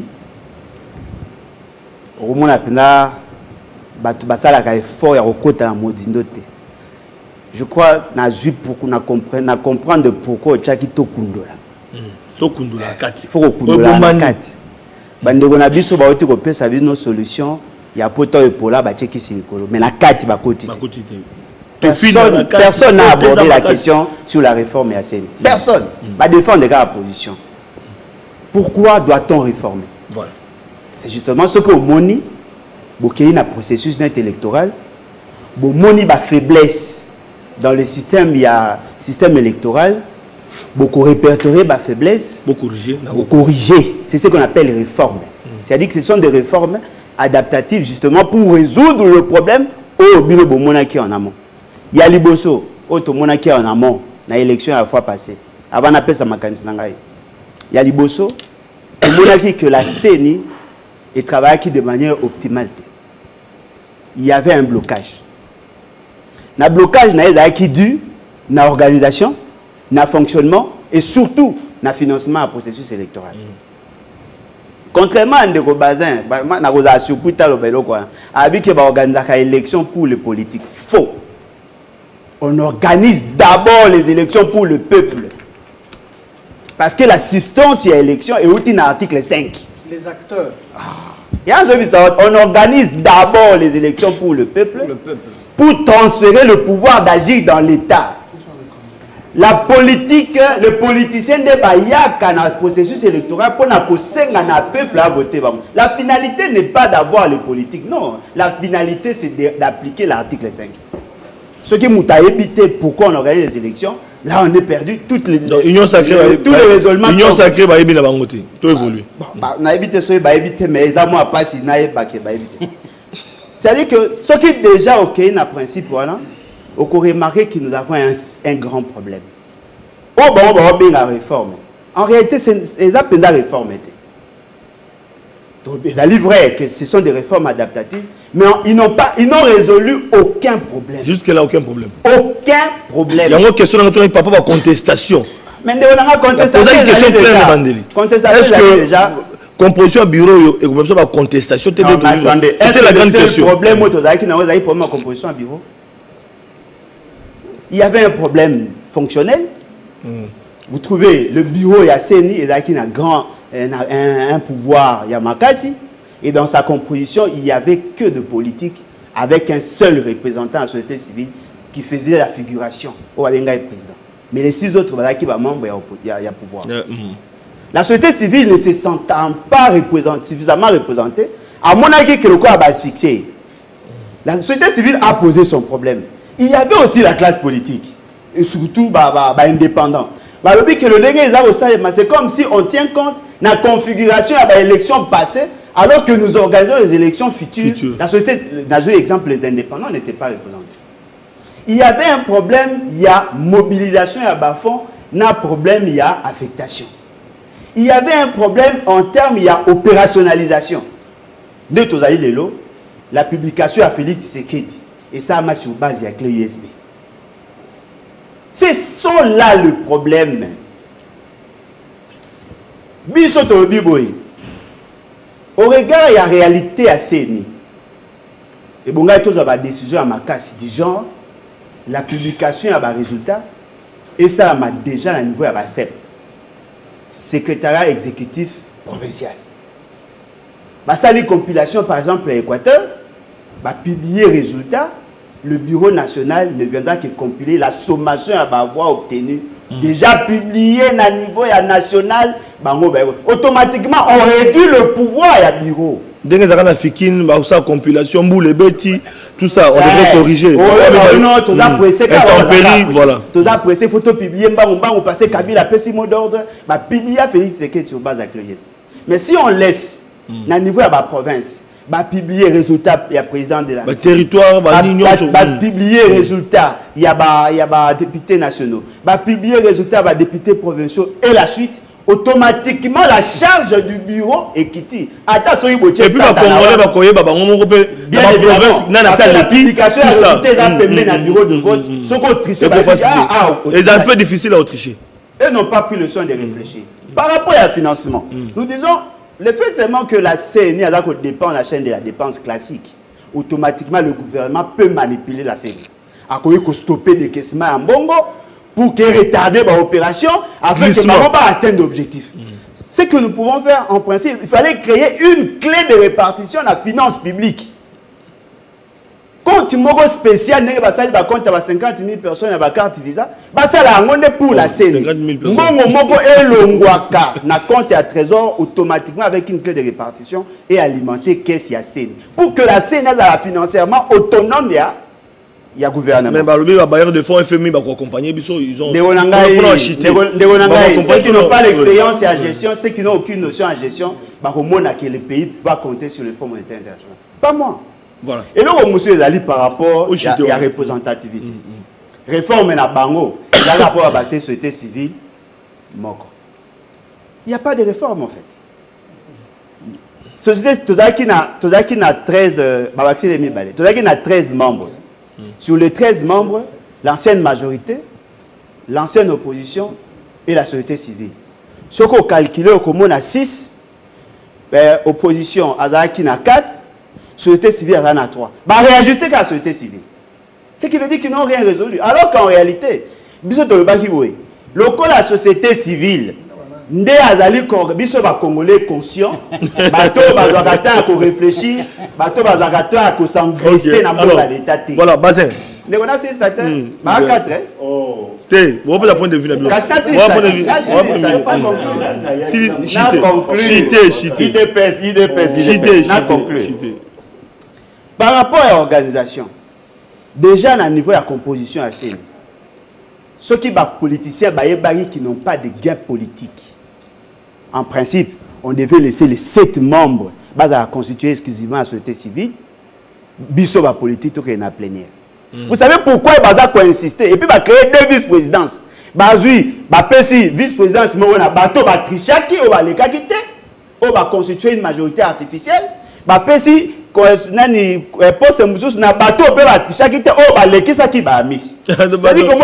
F: au moins apena batu basala ka effort ya kokota na modindo te je crois na ju pour na comprendre pourquoi chaki to kundola
B: kati
F: faut kundola kati bandeko na biso ba oti ko pesa bino solution ya poto epola ba cheki silikolo mais na kati ba koti Personne n'a abordé la question sur la réforme et ACENI. Personne. Va défendre la position. Pourquoi doit-on réformer? Voilà. C'est justement ce que Moni, il y a un processus net électoral, Moni a faiblesse dans le système, il y a système électoral, beaucoup répertorier ma faiblesse, beaucoup corriger. C'est ce qu'on appelle réforme. C'est-à-dire que ce sont des réformes adaptatives justement pour résoudre le problème au bureau de monarchie en amont. Il y a Liboso, autre monarchie en amont, dans l'élection la fois passée. Avant d'appeler ça ma candidature. Il y a Liboso, le monarchie que la CENI travaille de manière optimale. il y avait un blocage. Le blocage n'a qui dû na organisation, na fonctionnement et surtout na financement à processus électoral. Contrairement à Ndeko Bazin, na koza surputa lo belo quoi. Abi ke ba organiser élection pour les politiques. Faux. On organise d'abord les élections pour le peuple. Parce que l'assistance à l'élection est outil dans l'article 5.
E: Les acteurs.
F: On organise d'abord les élections pour le peuple, pour transférer le pouvoir d'agir dans l'État. La politique, le politicien n'est pas dans le processus électoral pour le peuple à voter. La finalité n'est pas d'avoir les politiques, non. La finalité, c'est d'appliquer l'article 5. Ce qui m'a évité pourquoi on organise les élections, là on est perdu toutes les
B: Union sacrée,
F: tous les raisonnements.
B: Union sacrée va éviter la bangote. Tout évolue.
F: On a évité ce va éviter mais évidemment pas si n'a pas que va éviter. C'est-à-dire que ce qui est déjà OK dans principe voilà, on peut remarquer que nous avons un grand problème. Oh bon bien la réforme. En réalité c'est ça pendant la réforme était. Donc c'est vrai que ce sont des réformes adaptatives, mais ils n'ont résolu aucun problème.
B: Jusque-là, aucun problème.
F: Aucun problème.
B: Il y a une question dans notre papa, contestation.
F: Mais on a contestation.
B: Il y a une question pleine, Mandeli.
F: Contestation, est-ce que déjà
B: composition bureau et comme ça, contestation, c'était la grande question.
F: Le problème, pour composition à bureau, il y avait un problème fonctionnel. Vous trouvez le bureau et Asseni, il y a un pouvoir Yamakasi, et dans sa composition, il n'y avait que de politique avec un seul représentant à la société civile qui faisait la figuration au Abenga et président. Mais les 6 autres, qui sont membres, il y a pouvoir. La société civile ne se sentant pas suffisamment représentée, à mon avis, que le corps va asphyxier. La société civile a posé son problème. Il y avait aussi la classe politique, et surtout indépendant. C'est comme si on tient compte de la configuration de l'élection passée, alors que nous organisons les élections futures. La société, dans l'exemple, les indépendants n'étaient pas représentés. Il y avait un problème, il y a mobilisation, il y a bas-fond, il y a un problème, il y a affectation. Il y avait un problème en termes, il y a opérationnalisation. La publication a Félix Tshisekedi, et ça a sur base, il y a clé USB. C'est ça là le problème. Au regard de la réalité à CENI, et bon, il y a une décision à ma casse du genre, la publication a un résultat, et ça a déjà à niveau de la CEP, secrétariat exécutif provincial. Ça, les compilations, par exemple, à l'Équateur, publier résultat. Le bureau national ne viendra que compiler la sommation à avoir obtenue. Déjà publié à niveau national, automatiquement on réduit le pouvoir à bureau. Dès que vous avez une compilation, boule, bêtis, tout ça, on devrait corriger. Non, tout ça pressé, voilà. Tout ça pressé, photo publier, on passe Kabila, petit mot d'ordre, publier Félix Tshisekedi sur base de la. Mais si on laisse, à niveau de la province, publier résultat, il y a président de la
B: territoire,
F: publier résultat, il y a députés nationaux, publier résultat, députés provinciaux, et la suite, automatiquement la charge du bureau est quittée. Attention, il faut bien la publication a bureau de vote,
B: c'est un peu difficile à tricher.
F: Ils n'ont pas pris le soin de réfléchir. Par rapport à financement, nous disons. Le fait seulement que la CENI dépend de la chaîne de la dépense classique, automatiquement le gouvernement peut manipuler la CENI. À quoi il faut stopper des caissements en bongo pour qu'elle retarde l'opération afin que nous n'ayons pas atteint l'objectif. Ce que nous pouvons faire en principe, il fallait créer une clé de répartition de la finance publique. Compte spécial, il compte 50 000 personnes à la carte Visa, ça la pour la CENI. Na compte à trésor automatiquement avec une clé de répartition et alimenter caisse à CENI. Pour que la CENI ait financièrement autonome, il y a gouvernement.
B: Mais les bailleurs de fonds FMI vont accompagner, ils ont
F: ceux qui n'ont pas l'expérience en gestion, ceux qui n'ont aucune notion en gestion, que le pays va compter sur le Fonds monétaire international. Pas moi.
B: Voilà.
F: Et là, monsieur Zali par rapport à la représentativité. Réforme na bango, il y a rapport à la société civile, moko. Il n'y a pas de réforme en fait. société tozaki na 13 membres. Sur les 13 membres, l'ancienne majorité, l'ancienne opposition et la société civile. Ce qu'on calcule au commun à 6, opposition azaki na 4, société civile à 3. Bah réajuster qu'à la société civile. Ce qui veut dire qu'ils n'ont rien résolu. Alors qu'en réalité, le cas de la société civile, Ndé azali biso ba Congolais conscient, bato bazakata ko réfléchir, bato bazakata ko s'engraisser na mboka l'état.
B: Voilà, Bazin.
F: Ne on a 6 certains, ba 4 hein.
B: Oh. Té, on peut point de vue là. On va point de vue.
F: Par rapport à l'organisation, déjà à niveau de la composition à CENI, ceux qui sont politiciens qui n'ont pas de gain politique. En principe, on devait laisser les 7 membres constituer exclusivement la société civile, biso ba politique tout est en plénière. Vous savez pourquoi il va insister et puis va créer 2 vice-présidences. Bazui, Pessi, vice-présidence, mais on a bateau, va trichaki, on va les quitter, on va constituer une majorité artificielle. Pessi, nani poste mususu na bateau, on va trichaki, on va les quitter qui va miss. C'est-à-dire comment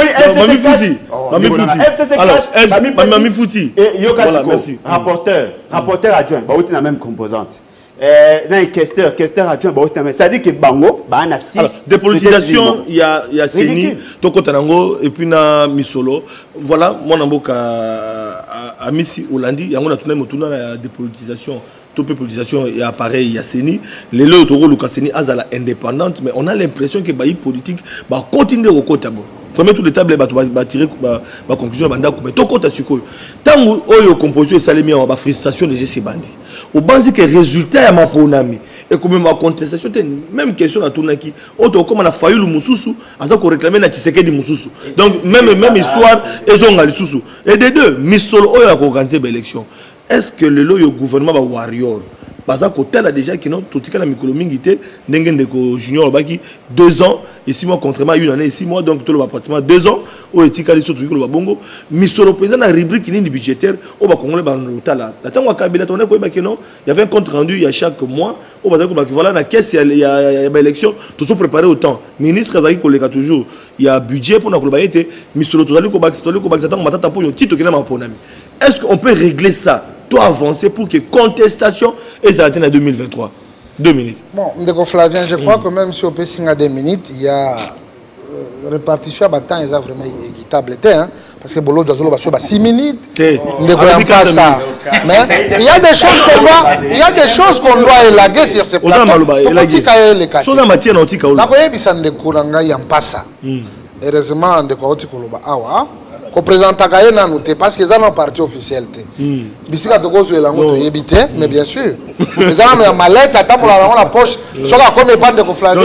F: FCC cache, Mami Fouti, et Yokasiko, rapporteur adjoint, bah on a même composante. Questeur adjoint, ça dit que Bango, bah on a 6.
B: Dépolitisation, il y a Seni, Toko Tanango, et puis na Misolo. Voilà, mon amboka à Missi Hollandi, il y a la dépolitisation. Toute politisation et appareil, il y a Seni. Les lois autour de Seni, Azala indépendante, mais on a l'impression que les politique va continuer au côté. Premier tour de table, va tirer la conclusion, mais tout compte à ce que tant que composition et salami en frustration de ces bandits. Au base que résultat est ma ponami et comme ma contestation, même question à tournaki, autant comme on a failli le Moussoussou, en tant qu'on réclamait la Tshisekedi Moussoussou. Donc même histoire, ils ont le Soussou. Et des deux, Missolo a organisé l'élection. Est-ce que le gouvernement va warrior? Parce que tel a déjà qui non tout cas la micro-mingité n'engende junior baki 2 ans et 6 mois contrairement à 1 année et 6 mois donc tout le pratiquement 2 ans au etika les surtout le bongo mais sur le président la rubrique ni budgétaire au ba congolais ba notala la tango kabila toné ko baki non il y avait un compte rendu il y a chaque mois au ba ko baki voilà la caisse il y a élection tout se préparer au temps ministre azaki ko leka toujours il y a budget pour na ko ba été mais sur le total ko baki ça tango matata pour yo titre qui na ma ponami. Est-ce qu'on peut régler ça? Doit avancer pour que contestation et ça atteigne à 2023. 2 minutes. Bon,
E: Ndeko Flavien, je crois que même si on peut signer 2 minutes, il y a répartition à temps, ils ont vraiment équitable. Hein? Parce que Bolo Djazolo va 6 minutes. Ndeko n'aime pas ça. Mais il y a des choses qu'on doit élaguer sur ces plateaux. Sur la matière, on tika ola. La bisa Ndeko nanga y'aime pas ça. Heureusement, Ndeko otikoloba awa. Ko présente na noté parce que ça non parti officiel té bisika to gozo elango to yebité mais bien sûr les gens na mallette attends la poche soka comme pas de ko Flavien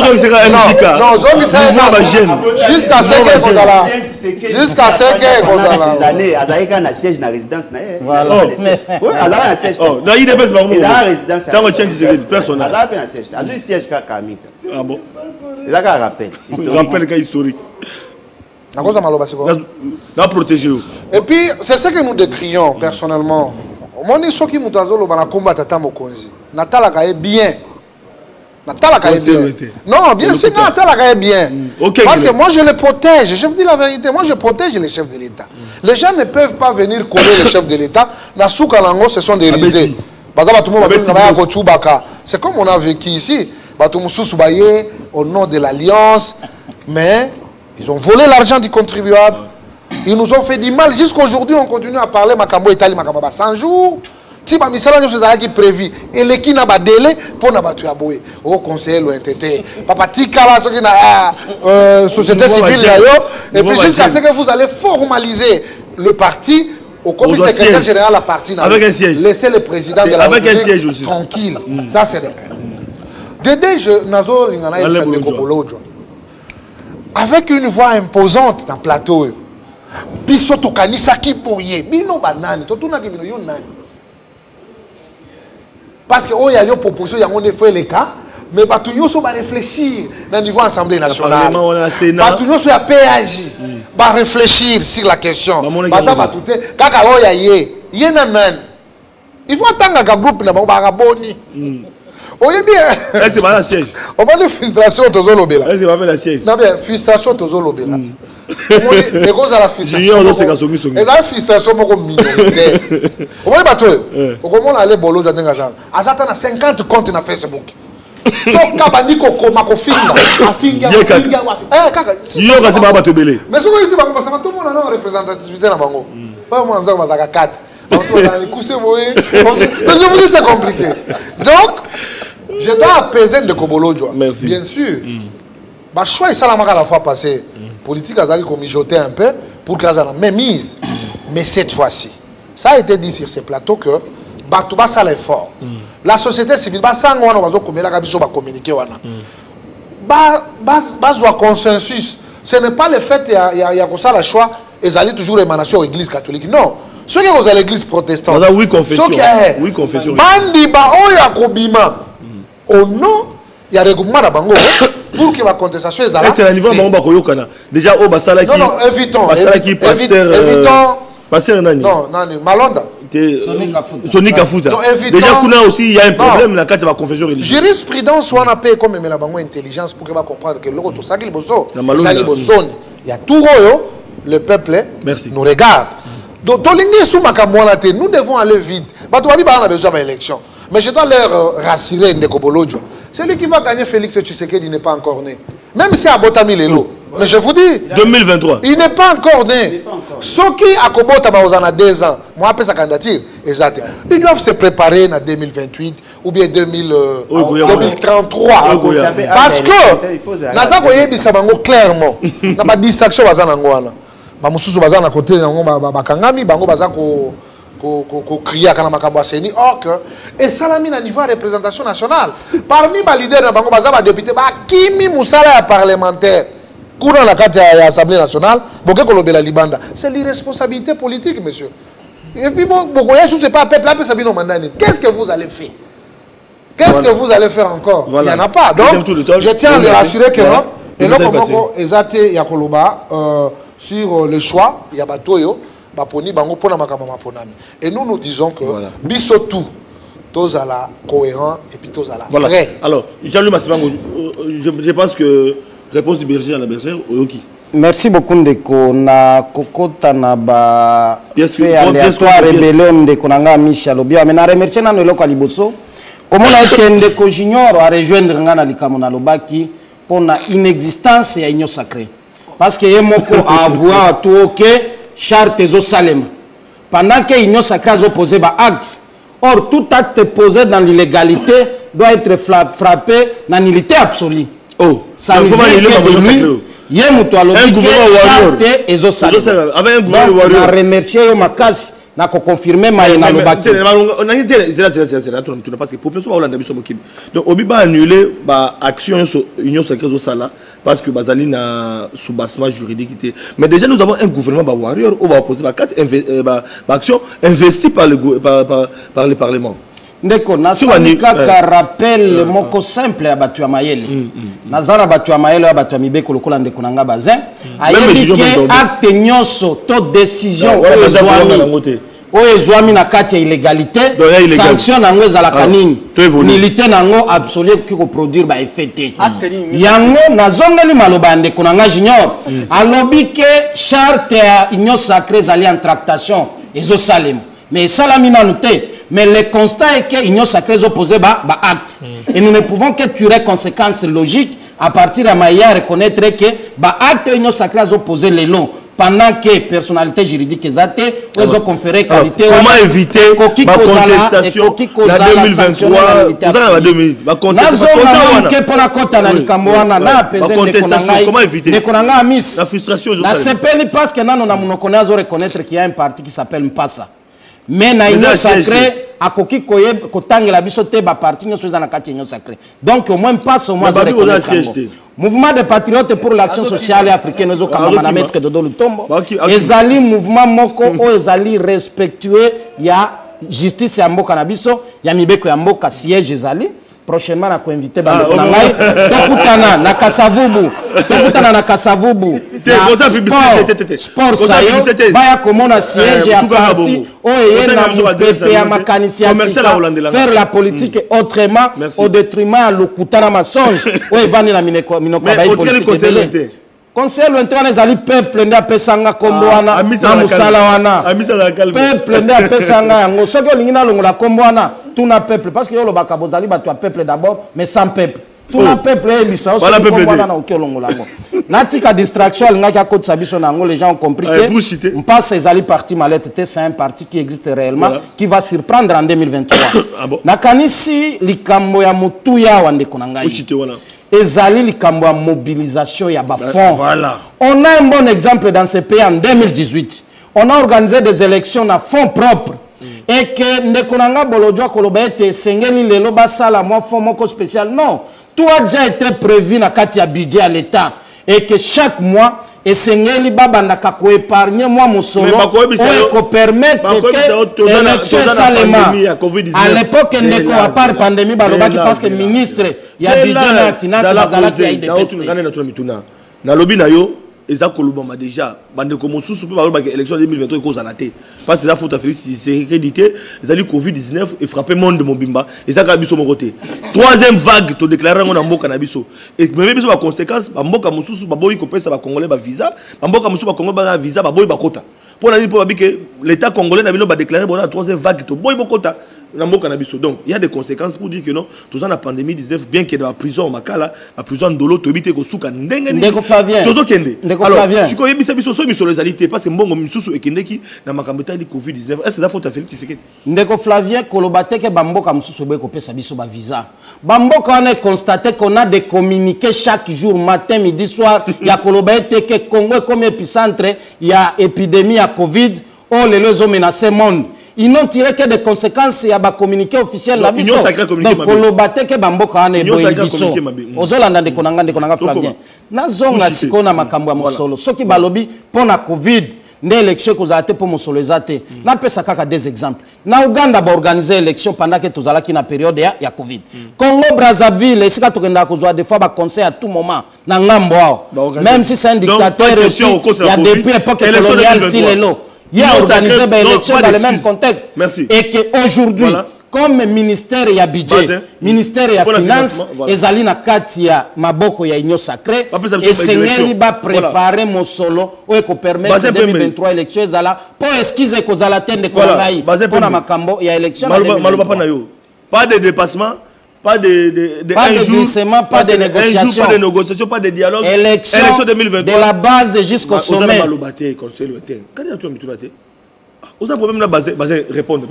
E: non zomi ça jusqu'à ce que kozala jusqu'à ce que kozala
F: des années adaika na siège na résidence na
E: voilà
F: ala na siège
B: oh na il est pas
F: na résidence
B: tant que change personne
F: ala na siège azu siège ka kamita
B: ah bon
F: il a un rappel
B: historique
E: protéger. Et puis, c'est ce que nous décrions personnellement. Mon iso qui nous a dit que combat tata mokonzi. Natala kaye bien. Natala kaye bien. Non, bien sûr, Natala kaye bien. Parce que moi je le protège. Je vous dis la vérité, moi je protège les chefs de l'État. Les gens ne peuvent pas venir coller les chefs de l'État. Nasuka Lango, ce sont des risés. C'est comme on a vécu ici. Au nom de l'Alliance. Mais ils ont volé l'argent du contribuable. Ils nous ont fait du mal. Jusqu'aujourd'hui, on continue à parler Makambo Italie, Makambo 100 jours. Si ma mission est prévu et les qui n'a pas délai pour n'a pas tué au conseil l'ONTT. Papa Tikala, ce qui n'a société civile et puis jusqu'à ce que vous allez formaliser le parti au comité secrétaire général de la partie.
B: Avec un siège.
E: Laissez le président de la République tranquille. Ça c'est Dédé Nazo Lingana avec une voix imposante dans le plateau. Biso tokanisa ki boye, bino banani, totuna ki bino yo nani. Parce que oh y a yo proposition ya on fait les cas, mais batunyo so ba réfléchir dans niveau assemblée nationale. Batunyo so ya PAJ, ba réfléchir sur la question. Baza ba touté kaka oh ya ye na nani. Il faut attendre qu'un groupe n'a pas boni. Oui bien.
B: C'est pas la siège.
E: On va de frustration aux olobela.
B: C'est pas la siège.
E: Non bien, frustration aux olobela. Les causes à la frustration. Et la frustration beaucoup minoritaire. On va battre. On commence à aller bolo dans un agent. Azata na 50 comptes na Facebook. So kabandiko koma ko finga. Afinga. Kaka.
B: Yo kasi ba battre belé.
E: Mais ce que ici bango parce que tout le monde a une représentativité na bango. Pas moi nzaka bazaka 4. Mais je vous dis c'est compliqué. Donc je dois apaiser de Kobolodjo. Bien sûr. Bah choix et ça la fois passée. Politique a comme mijoté un peu pour que ça même mise. Mais cette fois-ci, ça a été dit sur ces plateaux que Batouba ça l'effort. La société civile bah ça on va communiquer bah consensus. Ce n'est pas le fait il y a comme ça le choix et allaient toujours émanation à l'église catholique. Non. Ceux qui sont à l'église protestante.
B: Oui, confession. Oui, confession.
E: Bandi ba oya kobima. Au nom, il y a regroupement à Bango pour que la contestation soit là.
B: C'est le niveau de Bango Bakoyokana. Déjà, au Basala qui.
E: Non, évitons.
B: Évitons. Pasteur Nani.
E: Non, Nani. Malonda.
B: Sonic Afuta. Déjà, aussi, il y a un problème dans la confession religieuse.
E: Jurisprudence, on a payé comme la Bango intelligence pour que va comprendre que l'autre, ça qui est bosso. Il y a tout le peuple nous regarde. Donc, nous devons aller vite. On a besoin d'élection. Mais je dois leur rassurer Ndekobolodjo. Celui qui va gagner Félix Tshisekedi n'est pas encore né. Même si Abotami Lelo. Mais je vous dis.
B: 2023.
E: Il n'est pas encore né. Ceux qui a Kobota a 2 ans, moi après sa candidature, ils doivent se préparer en 2028 ou bien 2033. Parce que, Naza Boye Bisabango clairement, n'a pas de distraction à Zanangwana. Bamususu bazana côté bakangami bango bazako ko crier kana makambo aseni or que et salami na niveau de représentation nationale parmi les leaders na bango bazaba député ba kimi musala parlementaire courant la carte à l'Assemblée nationale boke kolobela libanda c'est l'irresponsabilité politique monsieur et puis bon c'est pas peuple là ça bino mandani qu'est-ce que vous allez faire que vous allez faire encore il y en a pas donc je tiens à les rassurer que non et non comment ezate yakoloba sur le choix, il y a Batoyo, Baponi, Bango, Pona Makama Maponami. Et nous disons que Bissotou, tous à la cohérent et puis tous à la vrai.
B: Alors, Jean-Louis Massimango, je pense que réponse du berger à la bergère, Oyoki.
D: Merci beaucoup Ndeko. Na kokota na ba fait aléatoire rébellion de Konanga Michel Obia. Mais na remercier na no loka liboso. Comment on a été Ndeko Junior à rejoindre ngana likamona lobaki pour na inexistence et union sacrée. Parce que Yemoko a avoué à tout que charte au Salem. Pendant que l'union sacrée a posé un acte. Or, tout acte posé dans l'illégalité doit être frappé dans l'illité absolue. Oh, ça veut dire que Yemoto a l'objet charte et au Salem. Donc, on a remercié Yomakas. Na ko confirmer maïna lobaki.
B: On a dit c'est là parce que population va Hollande biso mokibi. Donc obi ba annuler ba action union sacrée au sala parce que bazali na soubassement juridique. Mais déjà nous avons un gouvernement ba warrior on va opposer ba 4 action investie par le parlement.
D: Ndeko nasanika ka rappel moko simple ya batu ya mayele. Nazana batu ya mayele ya batu ya mibeko lokola ndeko nanga bazin. Ayebi ke acte nyonso to décision o ezwami na kati ya illégalité sanction nango ezalaka nini nilité nango absolue ki ko produire ba effet te. Yango nazongeli maloba ya ndeko nanga junior alobi ke charte ya union sacrée ezali en tractation ezosalema mais salami nanu te. Mais le constat est que l'union sacrée est opposée à acte. Et nous ne pouvons que tirer conséquences logiques à partir de Maïa reconnaître que l'acte de l'union sacrée est opposé les longs. Pendant que personnalité juridique est athée, ils ont conféré qualité.
B: Comment éviter la contestation la 2023 comment éviter la frustration
D: la CPL parce que nous avons reconnaître qu'il y a un parti qui s'appelle Mpassa. Mais na union sacrée a koki koye kotangela biso te ba parti nyo soza na kati union sacrée. Donc au moins passe au moins mouvement des patriotes pour l'action sociale africaine nous okamba na maître Dodo Lutombo. Ezali mouvement moko o ezali respectueux ya justice ya mboka na biso ya mibeko ya mboka siège ezali prochainement na ko-inviter bandeko na ngai tokutana na Kasavubu sport sayo baya komona siège ya parti oye na mopepe ya makanisi ya sika faire la politique autrement au détriment ya lokutana masonge oye vandi na minoko bayi politique conseil lointain ezali peuple nde apesanga kombo wana na musala wana peuple nde apesanga yango soki olingi nalongola kombo wana tuna peuple parce que olobaka bozali bato ya peuple d'abord mais sans peuple tuna peuple eyebisa kombo wana na oki olongola yango natika distraction alingaki akotisa biso na yango les gens ont compris que mpasa ezali parti malette te c'est un parti qui existe réellement qui va surprendre en 2023 nakanisi likambo ya motuya wa ndeko na ngai ezali likambo ya mobilisation ya bafond. On a un bon exemple dans ce pays en 2018. On a organisé des élections à fonds propres. Et que Nekonanga Bolodjoa Kolobete, Sengeli Lelo Basala, moi, fonds moko spécial. Non. Tout a déjà été prévu dans le budget à l'État. Et que chaque mois, et Sengeli Baba Nakako épargner moi mon solo, pour permettre que l'élection Salema. À l'époque, Ndeko, à part pandémie, Baloba qui pense que le ministre, il y a budget dans la finance, il y a des
B: eza kolobama déjà bande comme sous peut parler élection 2023 cause à la tête parce que la faute à Félix c'est crédité ezali Covid-19 et frappé monde de Mobimba ezaka biso mon côté troisième vague to déclarer ngona mboka na biso et même biso ba conséquences ba mboka mususu ba boyi ko pesa ba congolais ba visa ba mboka mususu ba congolais ba visa ba boyi ba kota pour na pour ba que l'état congolais na bino ba déclarer bon la troisième vague to boyi ba kota na mboka na biso donc il y a des conséquences pour dire que non tout ça la pandémie 19 bien qu'il y ait dans la prison makala la prison ndolo to bité ko suka ndenge ni tozo kende alors si ko yebisa biso so misolo ezalité parce que mbongo misusu ekendeki na makambo tali Covid-19 est-ce que ça faut ta Félix Tshisekedi
D: ndeko Flavien kolobate ke bamboka misusu boye ko pesa biso ba visa bamboka on a constaté qu'on a des communiqués chaque jour matin midi soir ya kolobate ke Congo comme épicentre il y a épidémie à Covid on les ont menacé monde. Ils n'ont tiré que des conséquences. Il y a des communiqués officiels là. Donc, kolobate ke bamboka ane boye biso. Ozolanda de konanga Flavien. Na zonga sikona makambo ya mosolo. Soki balobi pona Covid, ne élection ko zate pour mosolo ezate. Na pesa kaka des exemples. Na Uganda ba organiser élection pendant que tozalaki na période ya Covid. Congo Brazzaville, esika tokenda ko zwa des fois ba conseil à tout moment na ngambo wao. Même si c'est un dictateur aussi, il y a depuis époque coloniale Tilelo. Il a organisé des élections dans le même contexte.
B: Merci.
D: Et qu'aujourd'hui, comme ministère et budget, ministère et finance, ezali na kati ya maboko ya union sacrée, et Seigneur va préparer mon solo ou ko permettre 2023 élections ezala pour esquiser ko zala tende ko ngai pour na makambo ya élection.
B: Pas de dépassement. Pas de
D: glissement, pas de négociation.
B: Pas de négociation, pas de dialogue.
D: Élection 2023. De la base jusqu'au sommet.
B: Répondre.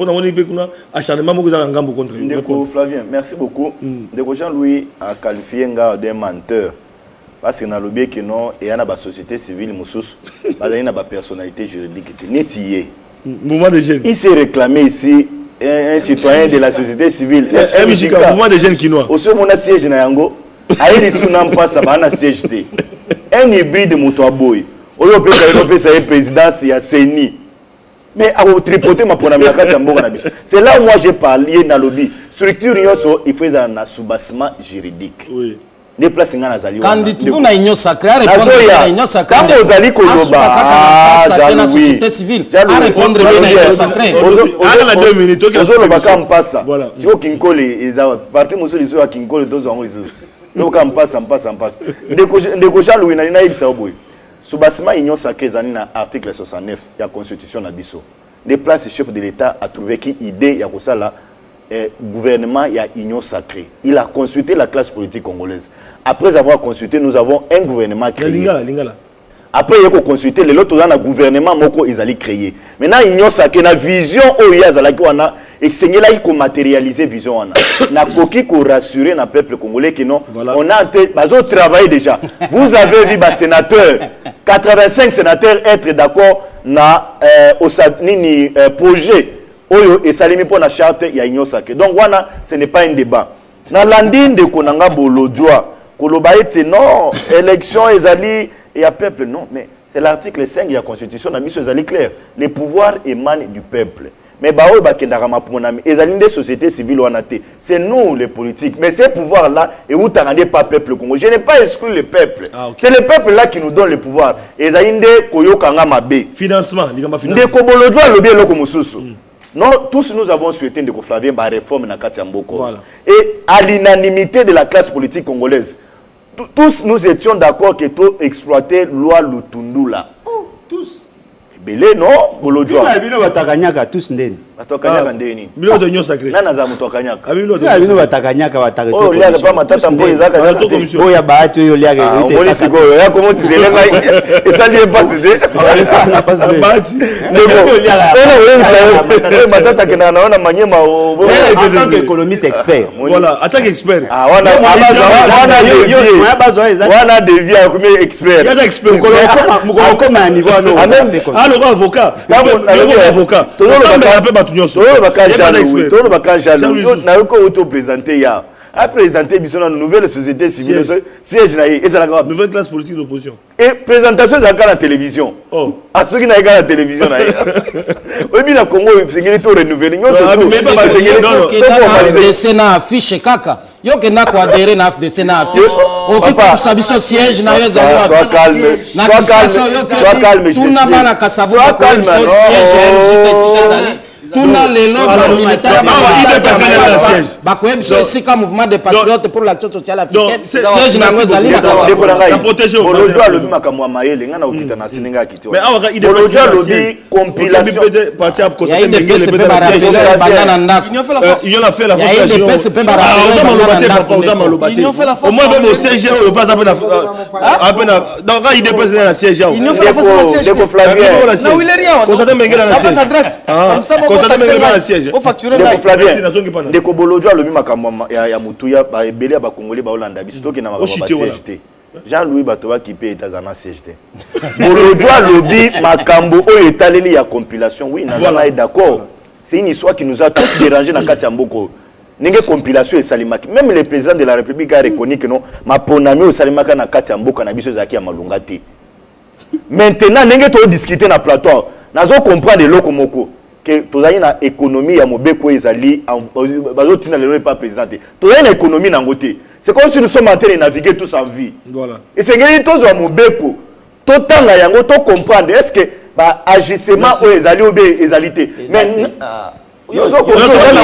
C: Ndeko Flavien, merci beaucoup. Ndeko Jean-Louis a qualifié d'un menteur. Parce que dans le bien que non, il y a une société civile, il y a une personnalité juridique. Il s'est réclamé ici. Un citoyen de la société civile,
B: un mouvement de jeunes quinois.
C: Au sein de siège na yango, aïe sous n'ampa ça va na siège de. Un hybride de motoaboy. Européen c'est présidence il y a CENI. Mais à tripoter ma pona miaka tambo na biso. C'est là où moi j'ai parlé dans lobby. Structure il faut un soubassement juridique. Oui. Déplacer ngana zali.
D: Candidature na union sacrée à répondre à union sacrée.
C: Quand vous allez
D: à la société civile à répondre à union sacrée.
B: À la 2 minutes
C: OK. Ozolo bakam passa. Si au Kinkole eza parti musuli so à Kinkole dozo ngo lizo. Le bakam passa. Ndeko Jean-Louis na ibisa oboy. Soubassement union sacrée zani na article 69 ya constitution na biso. Déplace chef de l'État a trouvé qui idée ya kosala gouvernement il y a union sacrée. Il a consulté la classe politique congolaise. Après avoir consulté, nous avons un gouvernement créé. Après, il y a consulté, les autres, le gouvernement ils allaient créer. Maintenant, l'union sacrée, la vision, il y a et que c'est là qu'il matérialiser vision. On a pour rassurer le peuple congolais que non. Voilà. On a travaillé déjà. Vous avez vu, sénateur, 85 sénateurs être d'accord au projet. Et ça limite pour la charte, il y a union sacrée. Donc voilà, ce n'est pas un débat. Dans l'andine de Konanga Bolodjoa, Kolobaïte, non, élection, il y a peuple, non, mais c'est l'article 5 de la Constitution, la mission est claire. Les pouvoirs émanent du peuple. mais baoyo bakendaka maponami ezali nde société civile wana te. C'est nous les politiques, mais ces pouvoirs là et où t'arrendez pas peuple congolais. Je n'ai pas exclu le peuple. C'est le peuple là qui nous donne le pouvoir. Ezali nde koyokanga mabe.
B: Financement,
C: Ndeko bolodwa lobi eloko mususu. Non, tous nous avons souhaité Ndeko Flavien ba réforme na kati ya mboko.
B: Voilà.
C: Et à l'unanimité de la classe politique congolaise, tous nous étions d'accord que tout exploiter loi Lutundula.
F: Tous.
C: Belé non, bolodwa.
F: Bino batakanyaka tous ndeni.
C: Batakanyaka ndeni.
B: Bilo de union sacrée.
C: Nana za mutakanyaka.
F: Bino batakanyaka batakanyaka.
C: Oh, liaga pas matata mpo ezaka na commission.
F: Oya baati yo liaga.
C: On est siko ya comment c'est delenga. Et ça lui est pas idée.
F: Ça n'a pas idée.
C: Baati. Ndeko matata kena naona manyema
F: en tant qu'économiste expert.
B: Voilà, en tant qu'expert.
C: Ah, wana dévié à combien expert.
B: Il y a des experts.
F: Mukolo comme un niveau no.
B: Ah, le avocat. Le avocat. Tout
C: le monde n'a pas auto-présenté. A présenté une nouvelle société civile. Siège na
B: nouvelle classe politique d'opposition.
C: Et présentation de la télévision.
B: Oh.
C: À ceux qui n'ont pas la télévision. Oui, bien le Congo, c'est tout renouvelé.
D: Non, affiche kaka. Yo que na quoi adhérer na FDC na affiche. Oki ko sabiso siège na yo zali.
C: Sois calme. Sois calme.
D: Tout na bana kasabu ko siège. Tout na les lobes militaires. Bakoyebso sika mouvement des patriotes pour l'action sociale africaine. Siège na yo zali
C: la protection. Bolodwa lobi makamwa mayele ngana okita na sininga kiti.
B: Mais awaka ide
C: Bolodwa lobi compilation.
B: Parti à côté
D: de
B: il a fait la
H: au moins même au siège au pas à peine donc il dépasse la siège
C: Ndeko Flavien
H: non il est rien
B: constater mengela na siège constater mengela na siège
H: au facturer
C: Ndeko Flavien Ndeko Bolodwa lobi makamwa ya mutuya ba ebele ba congolais ba Hollanda biso to ke na ba CGT Jean-Louis Batoba qui paye Tazana CGT Bolodwa lobi makambo o etaleli ya compilation oui nazana est d'accord. C'est une histoire qui nous a tous dérangé dans Katia Mboko. N'enge compilation et Salimaki. Même le président de la République a reconnu que non, ma ponami au Salimaka na Katia Mboko na biso zaki ya malungate. Maintenant, n'enge to discuter na plateau. Nazo comprendre loko moko que tozali na économie ya mobeko ezali bazo tina le pas présenté. Tozali na économie na ngote. C'est comme si nous sommes en train de naviguer tous en vie. Voilà. Et c'est ngeli tozo ya mobeko. To tanga yango to comprendre est-ce que ba agissement o ezali obe ezalité mais yozo ko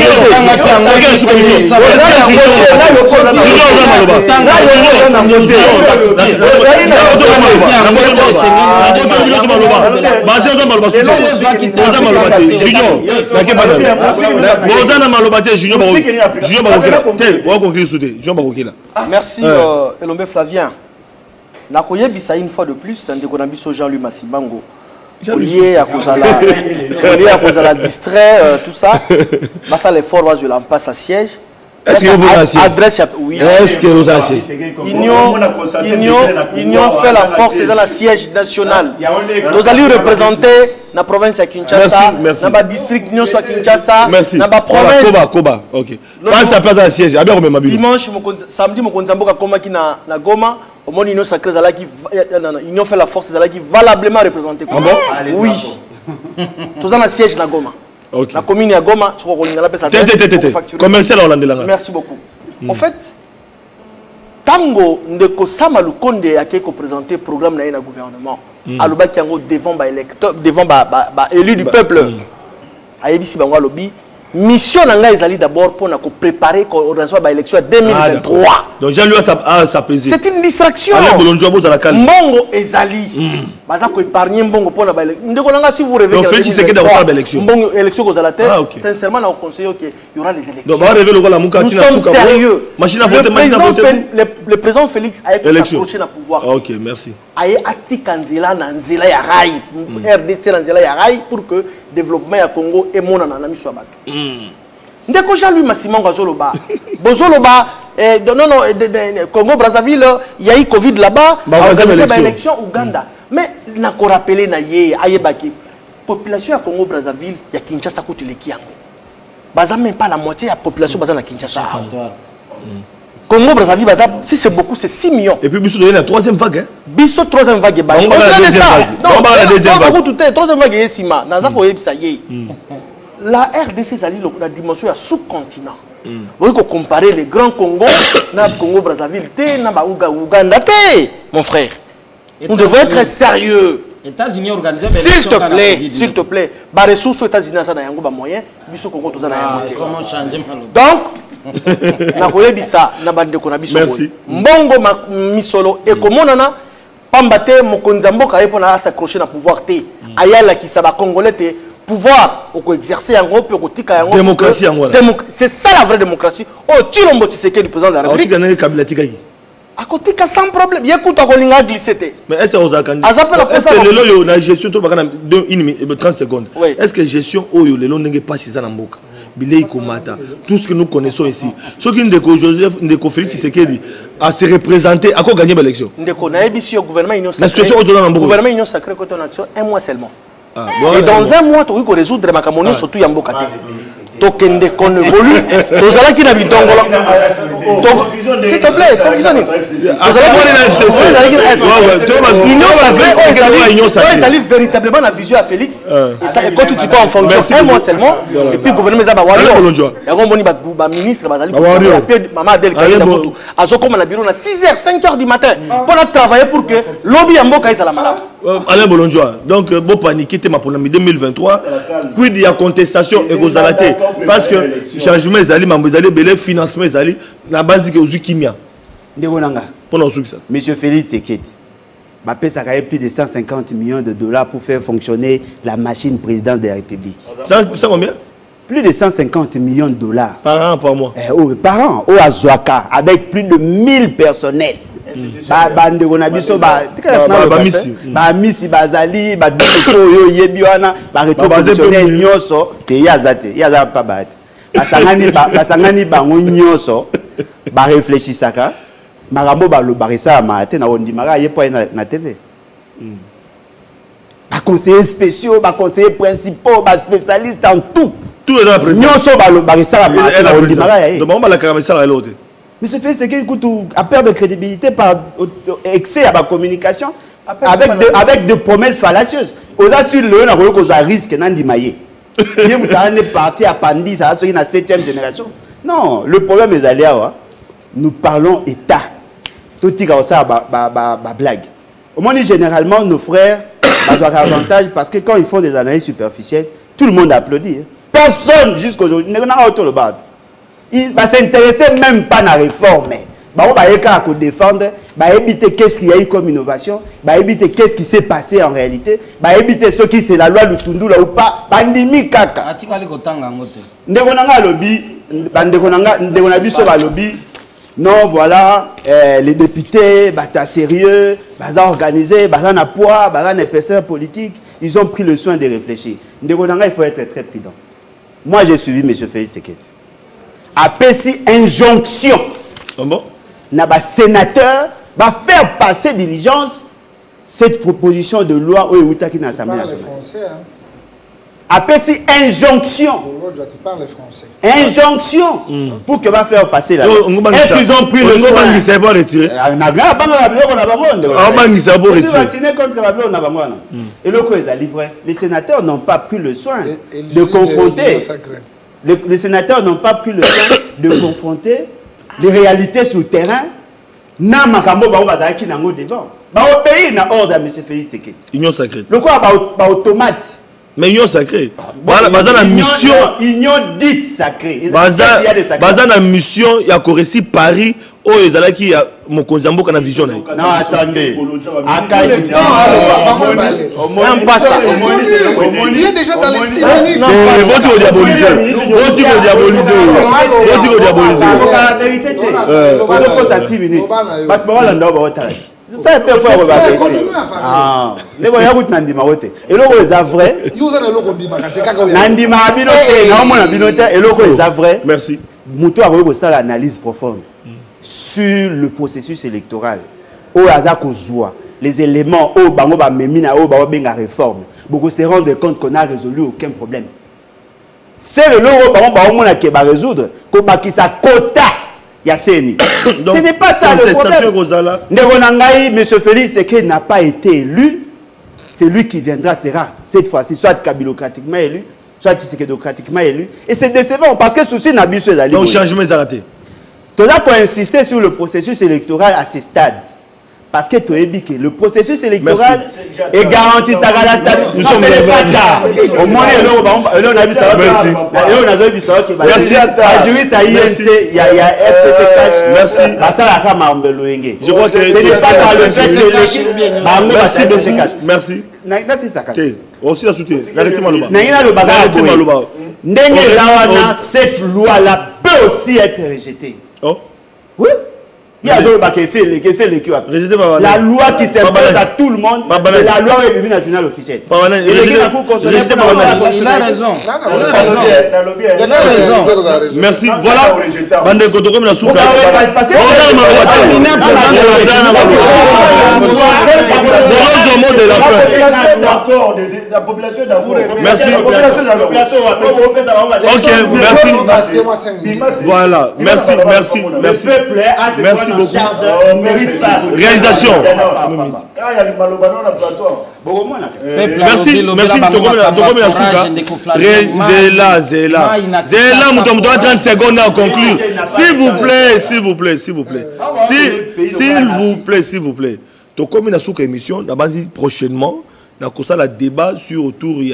H: merci Elombe Flavien. Nakoyebisa une fois de plus dans Ndekonabiso Jean-Louis Massimbango. Lié à Kozala distrait, tout ça. Ça les forts, je l'empasse à siège.
B: Est-ce que vous avez
H: adresse oui.
B: Est-ce que vous avez
H: Union fait la force dans la siège national. Nous allons représenter la province à Kinshasa, dans le district Union soit Kinshasa, dans la province.
B: Koba, ok. Passe à place dans la siège.
H: Dimanche, samedi, mon Konzamboka Komaki na Goma. Au moins, l'Union sacrée, l'Union fait la force, qui valablement représentée. Ah bon? Oui. Tout dans le siège de Goma. Okay. La commune à Goma, tu crois
B: commercial hollandais.
H: Merci beaucoup. En fait, Tango Ndeko Samalukonde a présenté le programme dans le gouvernement. Alouba qui devant élu du peuple. Aïbisi Bangwa Lobby. Mission nanga ezali d'abord pour préparer l'élection 2023.
B: Donc Jean-Louis a sa pesée.
H: C'est une distraction. Mbongo ezali. Baza ko épargner mbongo pour la élection. Ndeko nanga si vous rêvez
B: donc Félix c'est que d'avoir l'élection.
H: Mbongo élection ko zala terre. Sincèrement na conseiller qu'il y aura des élections.
B: Donc va rêver le gars la muka
H: tina suka. Sérieux.
B: Machine à voter,
H: le président Félix a approché le pouvoir.
B: OK, merci.
H: Aye ati kanzela na nzela ya rai. RDC na nzela ya rai pour que développement ya Congo et mon anami soit battu. Ndeko Jean-Louis Massimbango Zoloba. Bozoloba non Congo Brazzaville, il y a eu Covid là-bas, élection Ouganda. Mais n'a ko rappelé na yé ayebaki population à Congo Brazzaville, il y a Kinshasa côté le Kiango. Baza même pas la moitié de la population baza na Kinshasa. Congo Brazzaville baza si c'est beaucoup c'est 6 millions.
B: Et puis biso donner la troisième vague.
H: Biso troisième vague ba.
B: On va la deuxième vague.
H: On va la deuxième vague. Troisième vague est sima, naza ko yebisa yé. la RDC c'est la dimension du sous-continent. Vous pouvez comparer les grands Congo, na Congo Brazzaville, na Ouganda, mon frère. Nous devons être sérieux.
D: États-Unis organisent.
H: S'il te plaît, bah ressources aux États-Unis ça na yango ba moyen, biso Congo tout ça na yango.
D: Comment changer malo?
H: Donc, na koye bisa na bande ko na biso.
B: Merci.
H: Mbongo misolo et komonana pambate mokonza mboka yepo na s'accrocher na pouvoir té. Ayala ki sa ba congolais té pouvoir au exercer en gros pour tika yango.
B: Démocratie en gros.
H: C'est ça la vraie démocratie. Oh, Tshilombo Tshisekedi du président de la République. À côté que sans problème, il y a tout à glisser.
B: Mais est-ce que la gestion 30 secondes. Est-ce que gestion oyo le long n'est pas si ça dans boka. Bilei Komata, tout ce que nous connaissons ici. Ce qui Ndeko Joseph Ndeko Félix Tshisekedi a se représenter à quoi gagner l'élection. Ndeko na ebisi au gouvernement union sacrée. Le gouvernement union sacrée côté en action un mois seulement. Et dans un mois tu veux résoudre ma camonio surtout Yamboka. Tokende qu'on évolue, nous allons qui n'habite dans s'il te plaît, confusionne. L'union sacrée, ça livre véritablement la vision à Félix. Et ça, quand tu pas en fonction, un mois seulement, et puis le gouvernement est à il y a un ministre, maman Adèle Kaïdamotou, à ce comme on a bureau à 6h, 5h du matin, pour travailler pour que l'objet en boca est à la malade. Alain Bolonjoa, donc bon paniquer ma pour 2023, quid il y a contestation et gozalate parce que changement ezali mambezali belé financement ezali na base que uzukimia
F: ndebonanga
B: pendant ça
F: monsieur Félix Tshisekedi m'a payé plus de 150 millions de dollars pour faire fonctionner la machine présidente de la République.
B: Ça combien?
F: Plus de 150 millions de dollars
B: par an par mois.
F: Par an au Azouaka avec plus de 1000 personnels. Bande gonabiso misi bazali yo yebiwana ba retropositionner nyoso te yazate yaza pa bat basangani bango nyoso ba réfléchissaka marambo ba lo barisa maté na ondimaka yepo na TV ba conseillers spéciaux ba conseillers principaux ba spécialistes en tout
B: est dans la présidence
F: nyoso ba lo barisa maté na ondimaka
B: donc on va la caramel à l'autre.
F: Mais ce fait, c'est qu'il a peur de crédibilité par excès à la communication avec des promesses fallacieuses. Aux assurances, on a un risque d'en mailler. Il est parti à Pandi, ça a été la 7e génération. Non, le problème est d'aller nous parlons État. Tout est comme ça, blague. Au moins, généralement, nos frères ont un avantage parce que quand ils font des analyses superficielles, tout le monde applaudit. Personne jusqu'aujourd'hui n'a autre le bas. Il ne s'intéressait même pas à la réforme. Il va défendre, il va éviter qu'est-ce qu'il y a eu comme innovation, il va éviter qu'est-ce qui s'est passé en réalité, il va éviter ce qui c'est la loi du Tundula ou pas. Bandimi kaka. Non, voilà, les députés, bata sérieux, bata organisé, bata na poids, bata na épaisseur politique, ils ont pris le soin de réfléchir. Il faut être très prudent. Moi, j'ai suivi M. Félix Tshisekedi. Après si injonction, le sénateur va faire passer diligence cette proposition de loi au État qui n'a l'Assemblée nationale. Après si injonction, injonction pour que va faire passer la loi. Est-ce qu'ils ont pris le soin? Les sénateurs n'ont pas pris le soin de confronter. Les sénateurs n'ont pas pris le temps de confronter les réalités sur le terrain. Na makambo ba bazaki nango devant. Ba au pays na ordre à monsieur Félix Tshisekedi.
B: Union sacrée.
F: Le quoi ba automate.
B: Mais union sacrée. Voilà, baza na mission,
F: union dite sacrée.
B: Baza na mission ya koresi Paris o ezalaki ya mokonzi mboka na vision na.
F: Non, attendez.
E: Il est déjà dans les 6 minutes.
B: Votre diaboliser. Votre diaboliser. Votre diaboliser.
F: La vérité c'est ça 6 minutes. Batmora landa ba otala. Ça peut faire la vérité. Ah, les voyants route nandima wote. Et loko est vrai.
E: Yuza na loko ndima kateka.
F: Nandima binote, na mona binote et loko est vrai.
B: Merci.
F: Muto a voulu ça l'analyse profonde sur le processus électoral. Au hasard kozwa les éléments au bango ba memina au ba benga réforme. Beaucoup se rendent compte qu'on n'a résolu aucun problème. C'est le lot bango ba mona ke ba résoudre ko bakisa quota ya seni. Ce n'est pas ça le problème. Ndegonangai M. Félix Tshisekedi n'a pas été élu. C'est lui qui viendra sera cette fois-ci soit kabilocratiquement élu soit démocratiquement élu. Et c'est décevant parce que souci n'a pas eu.
B: Donc, changement est raté.
F: Tu as pour insister sur le processus électoral à ce stade. Parce que tu as dit que le processus électoral est garanti à la stabilité. Nous sommes au moins, on a vu ça. Merci. La juriste à INC, il y a FCC Cash.
B: Merci.
F: Je crois que c'est pas dans le fait que
B: merci.
F: Merci.
B: Aussi la soutien.
F: Cette loi-là peut aussi être rejetée.
B: Oh.
F: Oui. Il y a la loi qui s'impose à tout le monde, c'est la loi nationale officielle.
D: Il a raison.
B: Merci. Voilà. Merci. Ok, merci. Voilà. Merci. Merci beaucoup. Réalisation. Merci. Zéla. Nous 30 secondes à conclure. S'il vous plaît. Tu comme une souka émission, prochainement, on a la débat sur autour il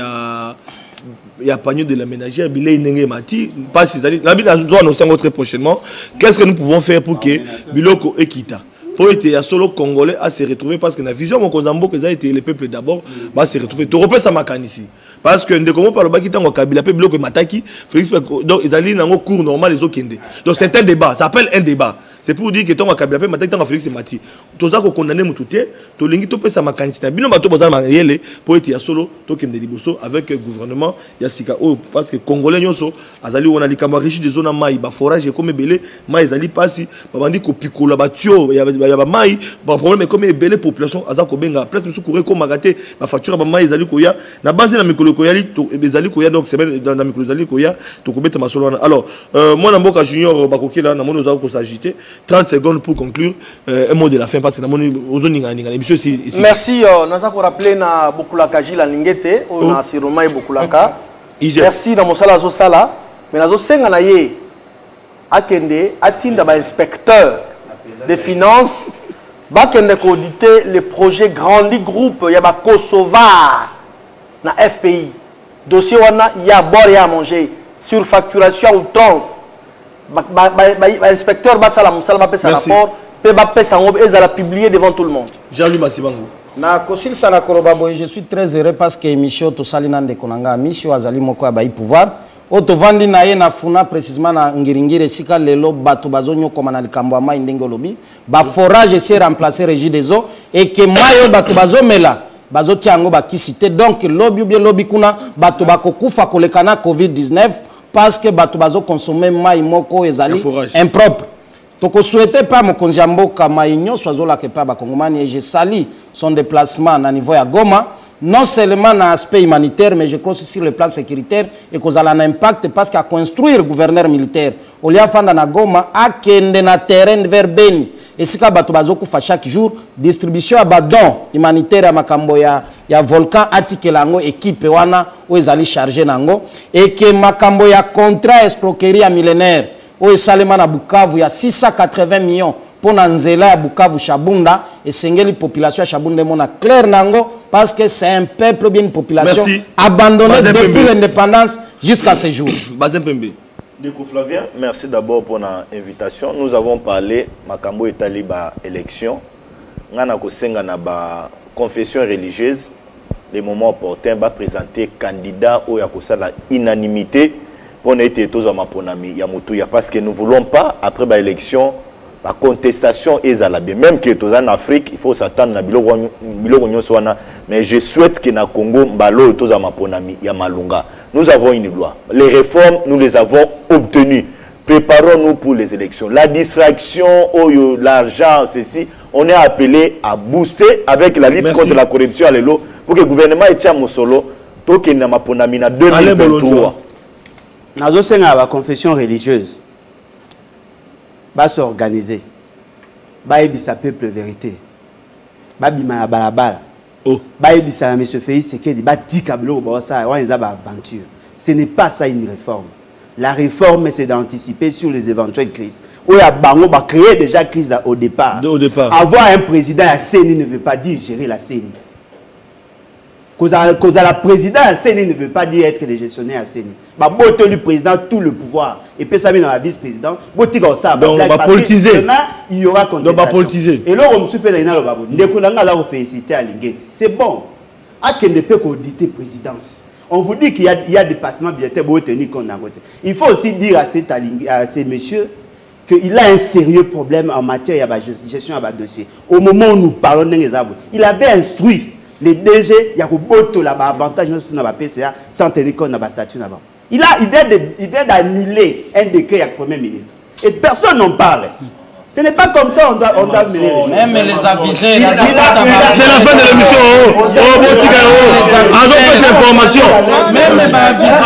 B: y a panier de la ménagère, Bilé Nenge Mati, pas si ça dit, la Bible doit annoncer très prochainement. Qu'est-ce que nous pouvons faire pour que Biloko Ekita, pour être solo congolais à se retrouver parce que la vision mon Kozambo que ça a été le peuple d'abord va se retrouver. Tu repères ça macan ici. Parce que nous comment par le bas qui t'envoie Kabila pe Biloko Mataki, Félix donc ils allaient dans un cours normal les autres kende. Donc c'est un débat, ça s'appelle un débat. C'est pour dire que ton Kabila pe Mataki t'envoie Félix Mati. Tous ça qu'on condamne mutouté, to lingi to pe ça macan ici. Bino bato boza mariele pour être solo to kende liboso avec le gouvernement Yassika parce que congolais nyonso azali on a les camarades riches des zones maï ba forage comme belé maï azali passi ba bandi ko pikola ba tio ya ba maï ba problème comme belé population azako benga place musu courir comme magaté ba facture ba maï azali koya na base na mikolo koyali to ezali koya donc c'est même dans na mikolo azali koya to kobeta masolo wana. Alors moi na mboka junior bakokela na mono za ko s'agiter 30 secondes pour conclure un mot de la fin parce que na mono ozoninga ninga émission ici.
H: Merci naza ko rappeler na Bokulaka Gila Lingete on a Siroma et Bokulaka. Merci dans mon sala zo sala mais nazo senga na ye akende atinda ba inspecteur des finances ba kende ko auditer les projets Grand Ligue Group ya ba Kosovar na FPI dossier wana ya bord ya manger surfacturation ou outrance ba inspecteur ba sala musala ba pesa rapport pe ba pesa ngo ezala publier devant tout le monde.
B: Jean-Louis Masibango.
D: Na kosil sala korobabo, je suis très heureux parce que émission to salina de konanga mission azali moko ba pouvoir auto vandi na ye na funa précisément na ngiringire sika lelo bato bazonyo koma na likambo ma ndenge lobi ba forage c'est remplacer régie des eaux et que mayo bato bazomela bazoti yango bakisite donc lobby ou bien lobby kuna bato bakokufa kolekana COVID-19 parce que bato bazo consommer mai moko ezali impropre. Donc, souhaitez pas mon conjambo Kamaïnyo, soit que pas Bakongomani, et je salue son déplacement à niveau à Goma, non seulement dans l'aspect humanitaire, mais je crois aussi sur le plan sécuritaire et qu'on a un impact parce qu'à construire le gouverneur militaire, au lieu de na Goma, à kende na terrain vers Beni. Et si Kabatobazoku fait chaque jour, distribution à badon humanitaire à Makambo ya volcan atikelango équipe wana où ils allaient charger nango et que Makambo ya contrat escroquerie à millénaire. Au Salema na Bukavu, il y a 680 millions pour Nanzela à Bukavu Chabunda et Sengeli population à Chabunda mona clair nango parce que c'est un peuple bien une population abandonnée depuis l'indépendance jusqu'à ce jour.
B: Bazin Pembe.
C: Deko Flavien, merci d'abord pour l'invitation. Nous avons parlé Makambo etali ba élection. Ngana ko senga na ba confession religieuse les moments opportuns ba présenter candidat au ya ko sala unanimité. On a été tous en maponami Yamoutuya parce que nous ne voulons pas, après l'élection, la contestation est à la bien. Même que tous en Afrique, il faut s'attendre à Bilogno, mais je souhaite que na Congo, Mbalo tous en maponami Yamalunga. Nous avons une loi. Les réformes, nous les avons obtenues. Préparons-nous pour les élections. La distraction, l'argent, ceci, on est appelé à booster avec la lutte contre la corruption à l'élo pour que le gouvernement ait un solo, tout qu'il n'a maponami en 2023.
F: Nazo senga ba confession religieuse ba s'organiser ba ebisa peuple vérité ba bima balabala ba ebisa na monsieur Félix Sekedi ba tika biloko ba ça wa eza ba aventure Ce n'est pas ça une réforme. La réforme, c'est d'anticiper sur les éventuelles crises. Où Bango va créer déjà crise au départ. Avoir un président à CENI ne veut pas dire gérer la CENI. Cause à la président à CENI ne veut pas dire être le gestionnaire à CENI. Bah, botter le président tout le pouvoir. Et puis ça vient dans la vice-président. Donc
B: on va politiser.
F: Il y aura contestation.
B: On va politiser.
F: Et là, on me soupède dans le babou. Féliciter à Linguet. C'est bon. À qui ne peut qu'auditer présidence. On vous dit qu'il y a des passements budgétaires pour tenir compte d'un côté. Il faut aussi dire à ces messieurs qu'il a un sérieux problème en matière de gestion de dossier. Au moment où nous parlons des arbres, il avait instruit les DG, il y a un avantage dans la PCA sans tenir compte de la statut. Il vient d'annuler un décret avec le Premier ministre. Et personne n'en parle. Ce n'est pas comme ça on doit mener les choses.
D: Même les avisés.
B: C'est la fin de l'émission. Même les avisés. Même les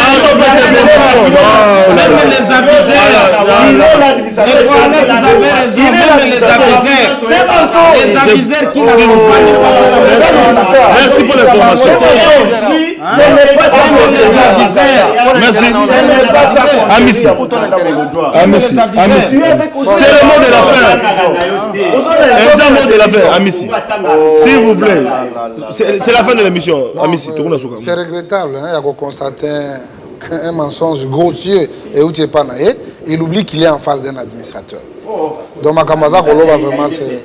B: avisés qui n'ont pas. Merci pour l'information. Merci. Amici. C'est le mot de la fin. S'il vous plaît, c'est la fin de l'émission.
E: C'est regrettable, il y a constaté un mensonge grossier et où tu n'es pas naïf. Il oublie qu'il est en face d'un administrateur. Donc ma Kamaza Koloba vraiment c'est.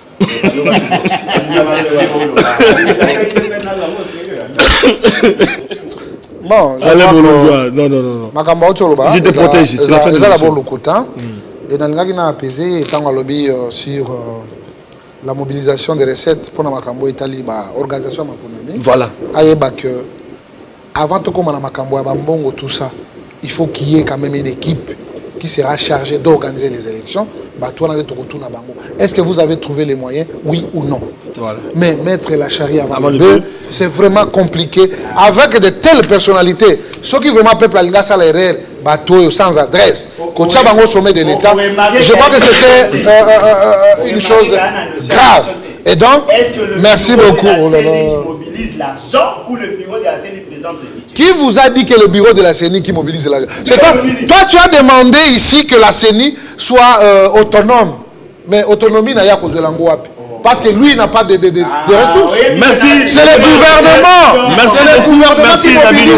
E: Bon,
B: non. Je te protège, c'est la fin de l'émission.
E: Et dans le cas qui a apaisé, étant à lobby sur la mobilisation des recettes pour la Makambo Italie, l'organisation de l'économie.
B: Voilà.
E: Avant tout comme à Makambo, tout ça, il faut qu'il y ait quand même une équipe qui sera chargée d'organiser les élections. Est-ce que vous avez trouvé les moyens, oui ou non? Voilà. Mais mettre la charia avant le bœuf, c'est vraiment compliqué. Avec de telles personnalités, ceux qui vraiment peuplent la salle erreur, bateau sans adresse, au sommet de l'État, je crois que c'était une chose grave. Et donc, merci beaucoup.
F: Mobilise l'argent ou le bureau de la CENI présente le budget?
E: Qui vous a dit que le bureau de la CENI qui mobilise l'argent? Toi, tu as demandé ici que la CENI soit autonome. Mais autonomie n'a pas cause de l'angoisse. Parce que lui n'a pas de ressources.
B: Merci.
E: C'est le gouvernement.
B: Merci beaucoup. Merci Nabilo.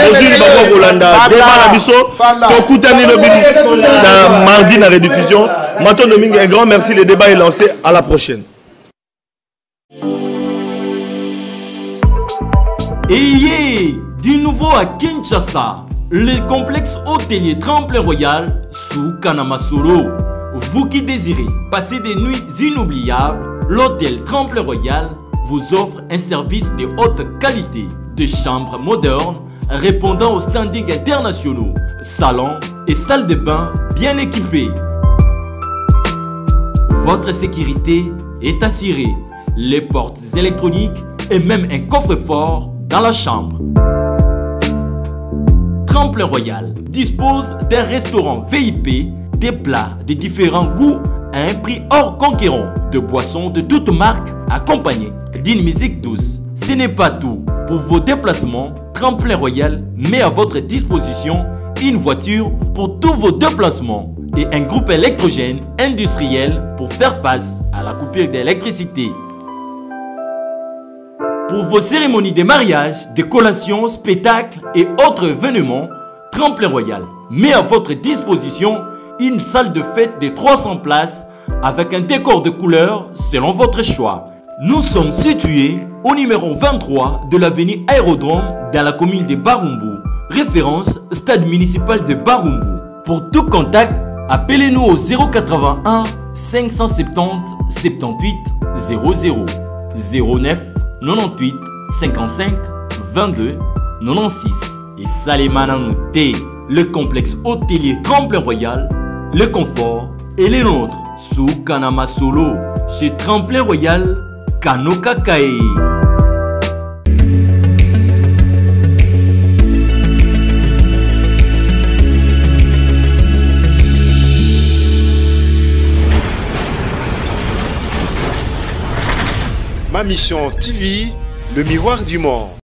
B: Mardi dans la rediffusion. Un grand merci. Le débat est lancé. À la prochaine.
G: Ayez du nouveau à Kinshasa, le complexe hôtelier Tremplin Royal sous Kanamasolo. Vous qui désirez passer des nuits inoubliables, l'hôtel Tremplin Royal vous offre un service de haute qualité, de chambres modernes répondant aux standings internationaux, salons et salles de bain bien équipées. Votre sécurité est assurée, les portes électroniques et même un coffre-fort dans la chambre. Tremplin Royal dispose d'un restaurant VIP, des plats de différents goûts à un prix hors conquérant, de boissons de toutes marques accompagnées d'une musique douce. Ce n'est pas tout. Pour vos déplacements, Tremplin Royal met à votre disposition une voiture pour tous vos déplacements et un groupe électrogène industriel pour faire face à la coupure d'électricité. Pour vos cérémonies de mariage, de collations, spectacles et autres événements, Tremplin Royal met à votre disposition une salle de fête de 300 places avec un décor de couleurs selon votre choix. Nous sommes situés au numéro 23 de l'avenue Aérodrome dans la commune de Barumbu, référence stade municipal de Barumbu. Pour tout contact, appelez-nous au 081 570 78 00 09 98 55 22 96 et Salimana Nouté, le complexe hôtelier Tremplin Royal, le confort et les nôtres sous Kanamasolo chez Tremplin Royal Kanokakae.
A: Ma mission TV, le miroir du monde.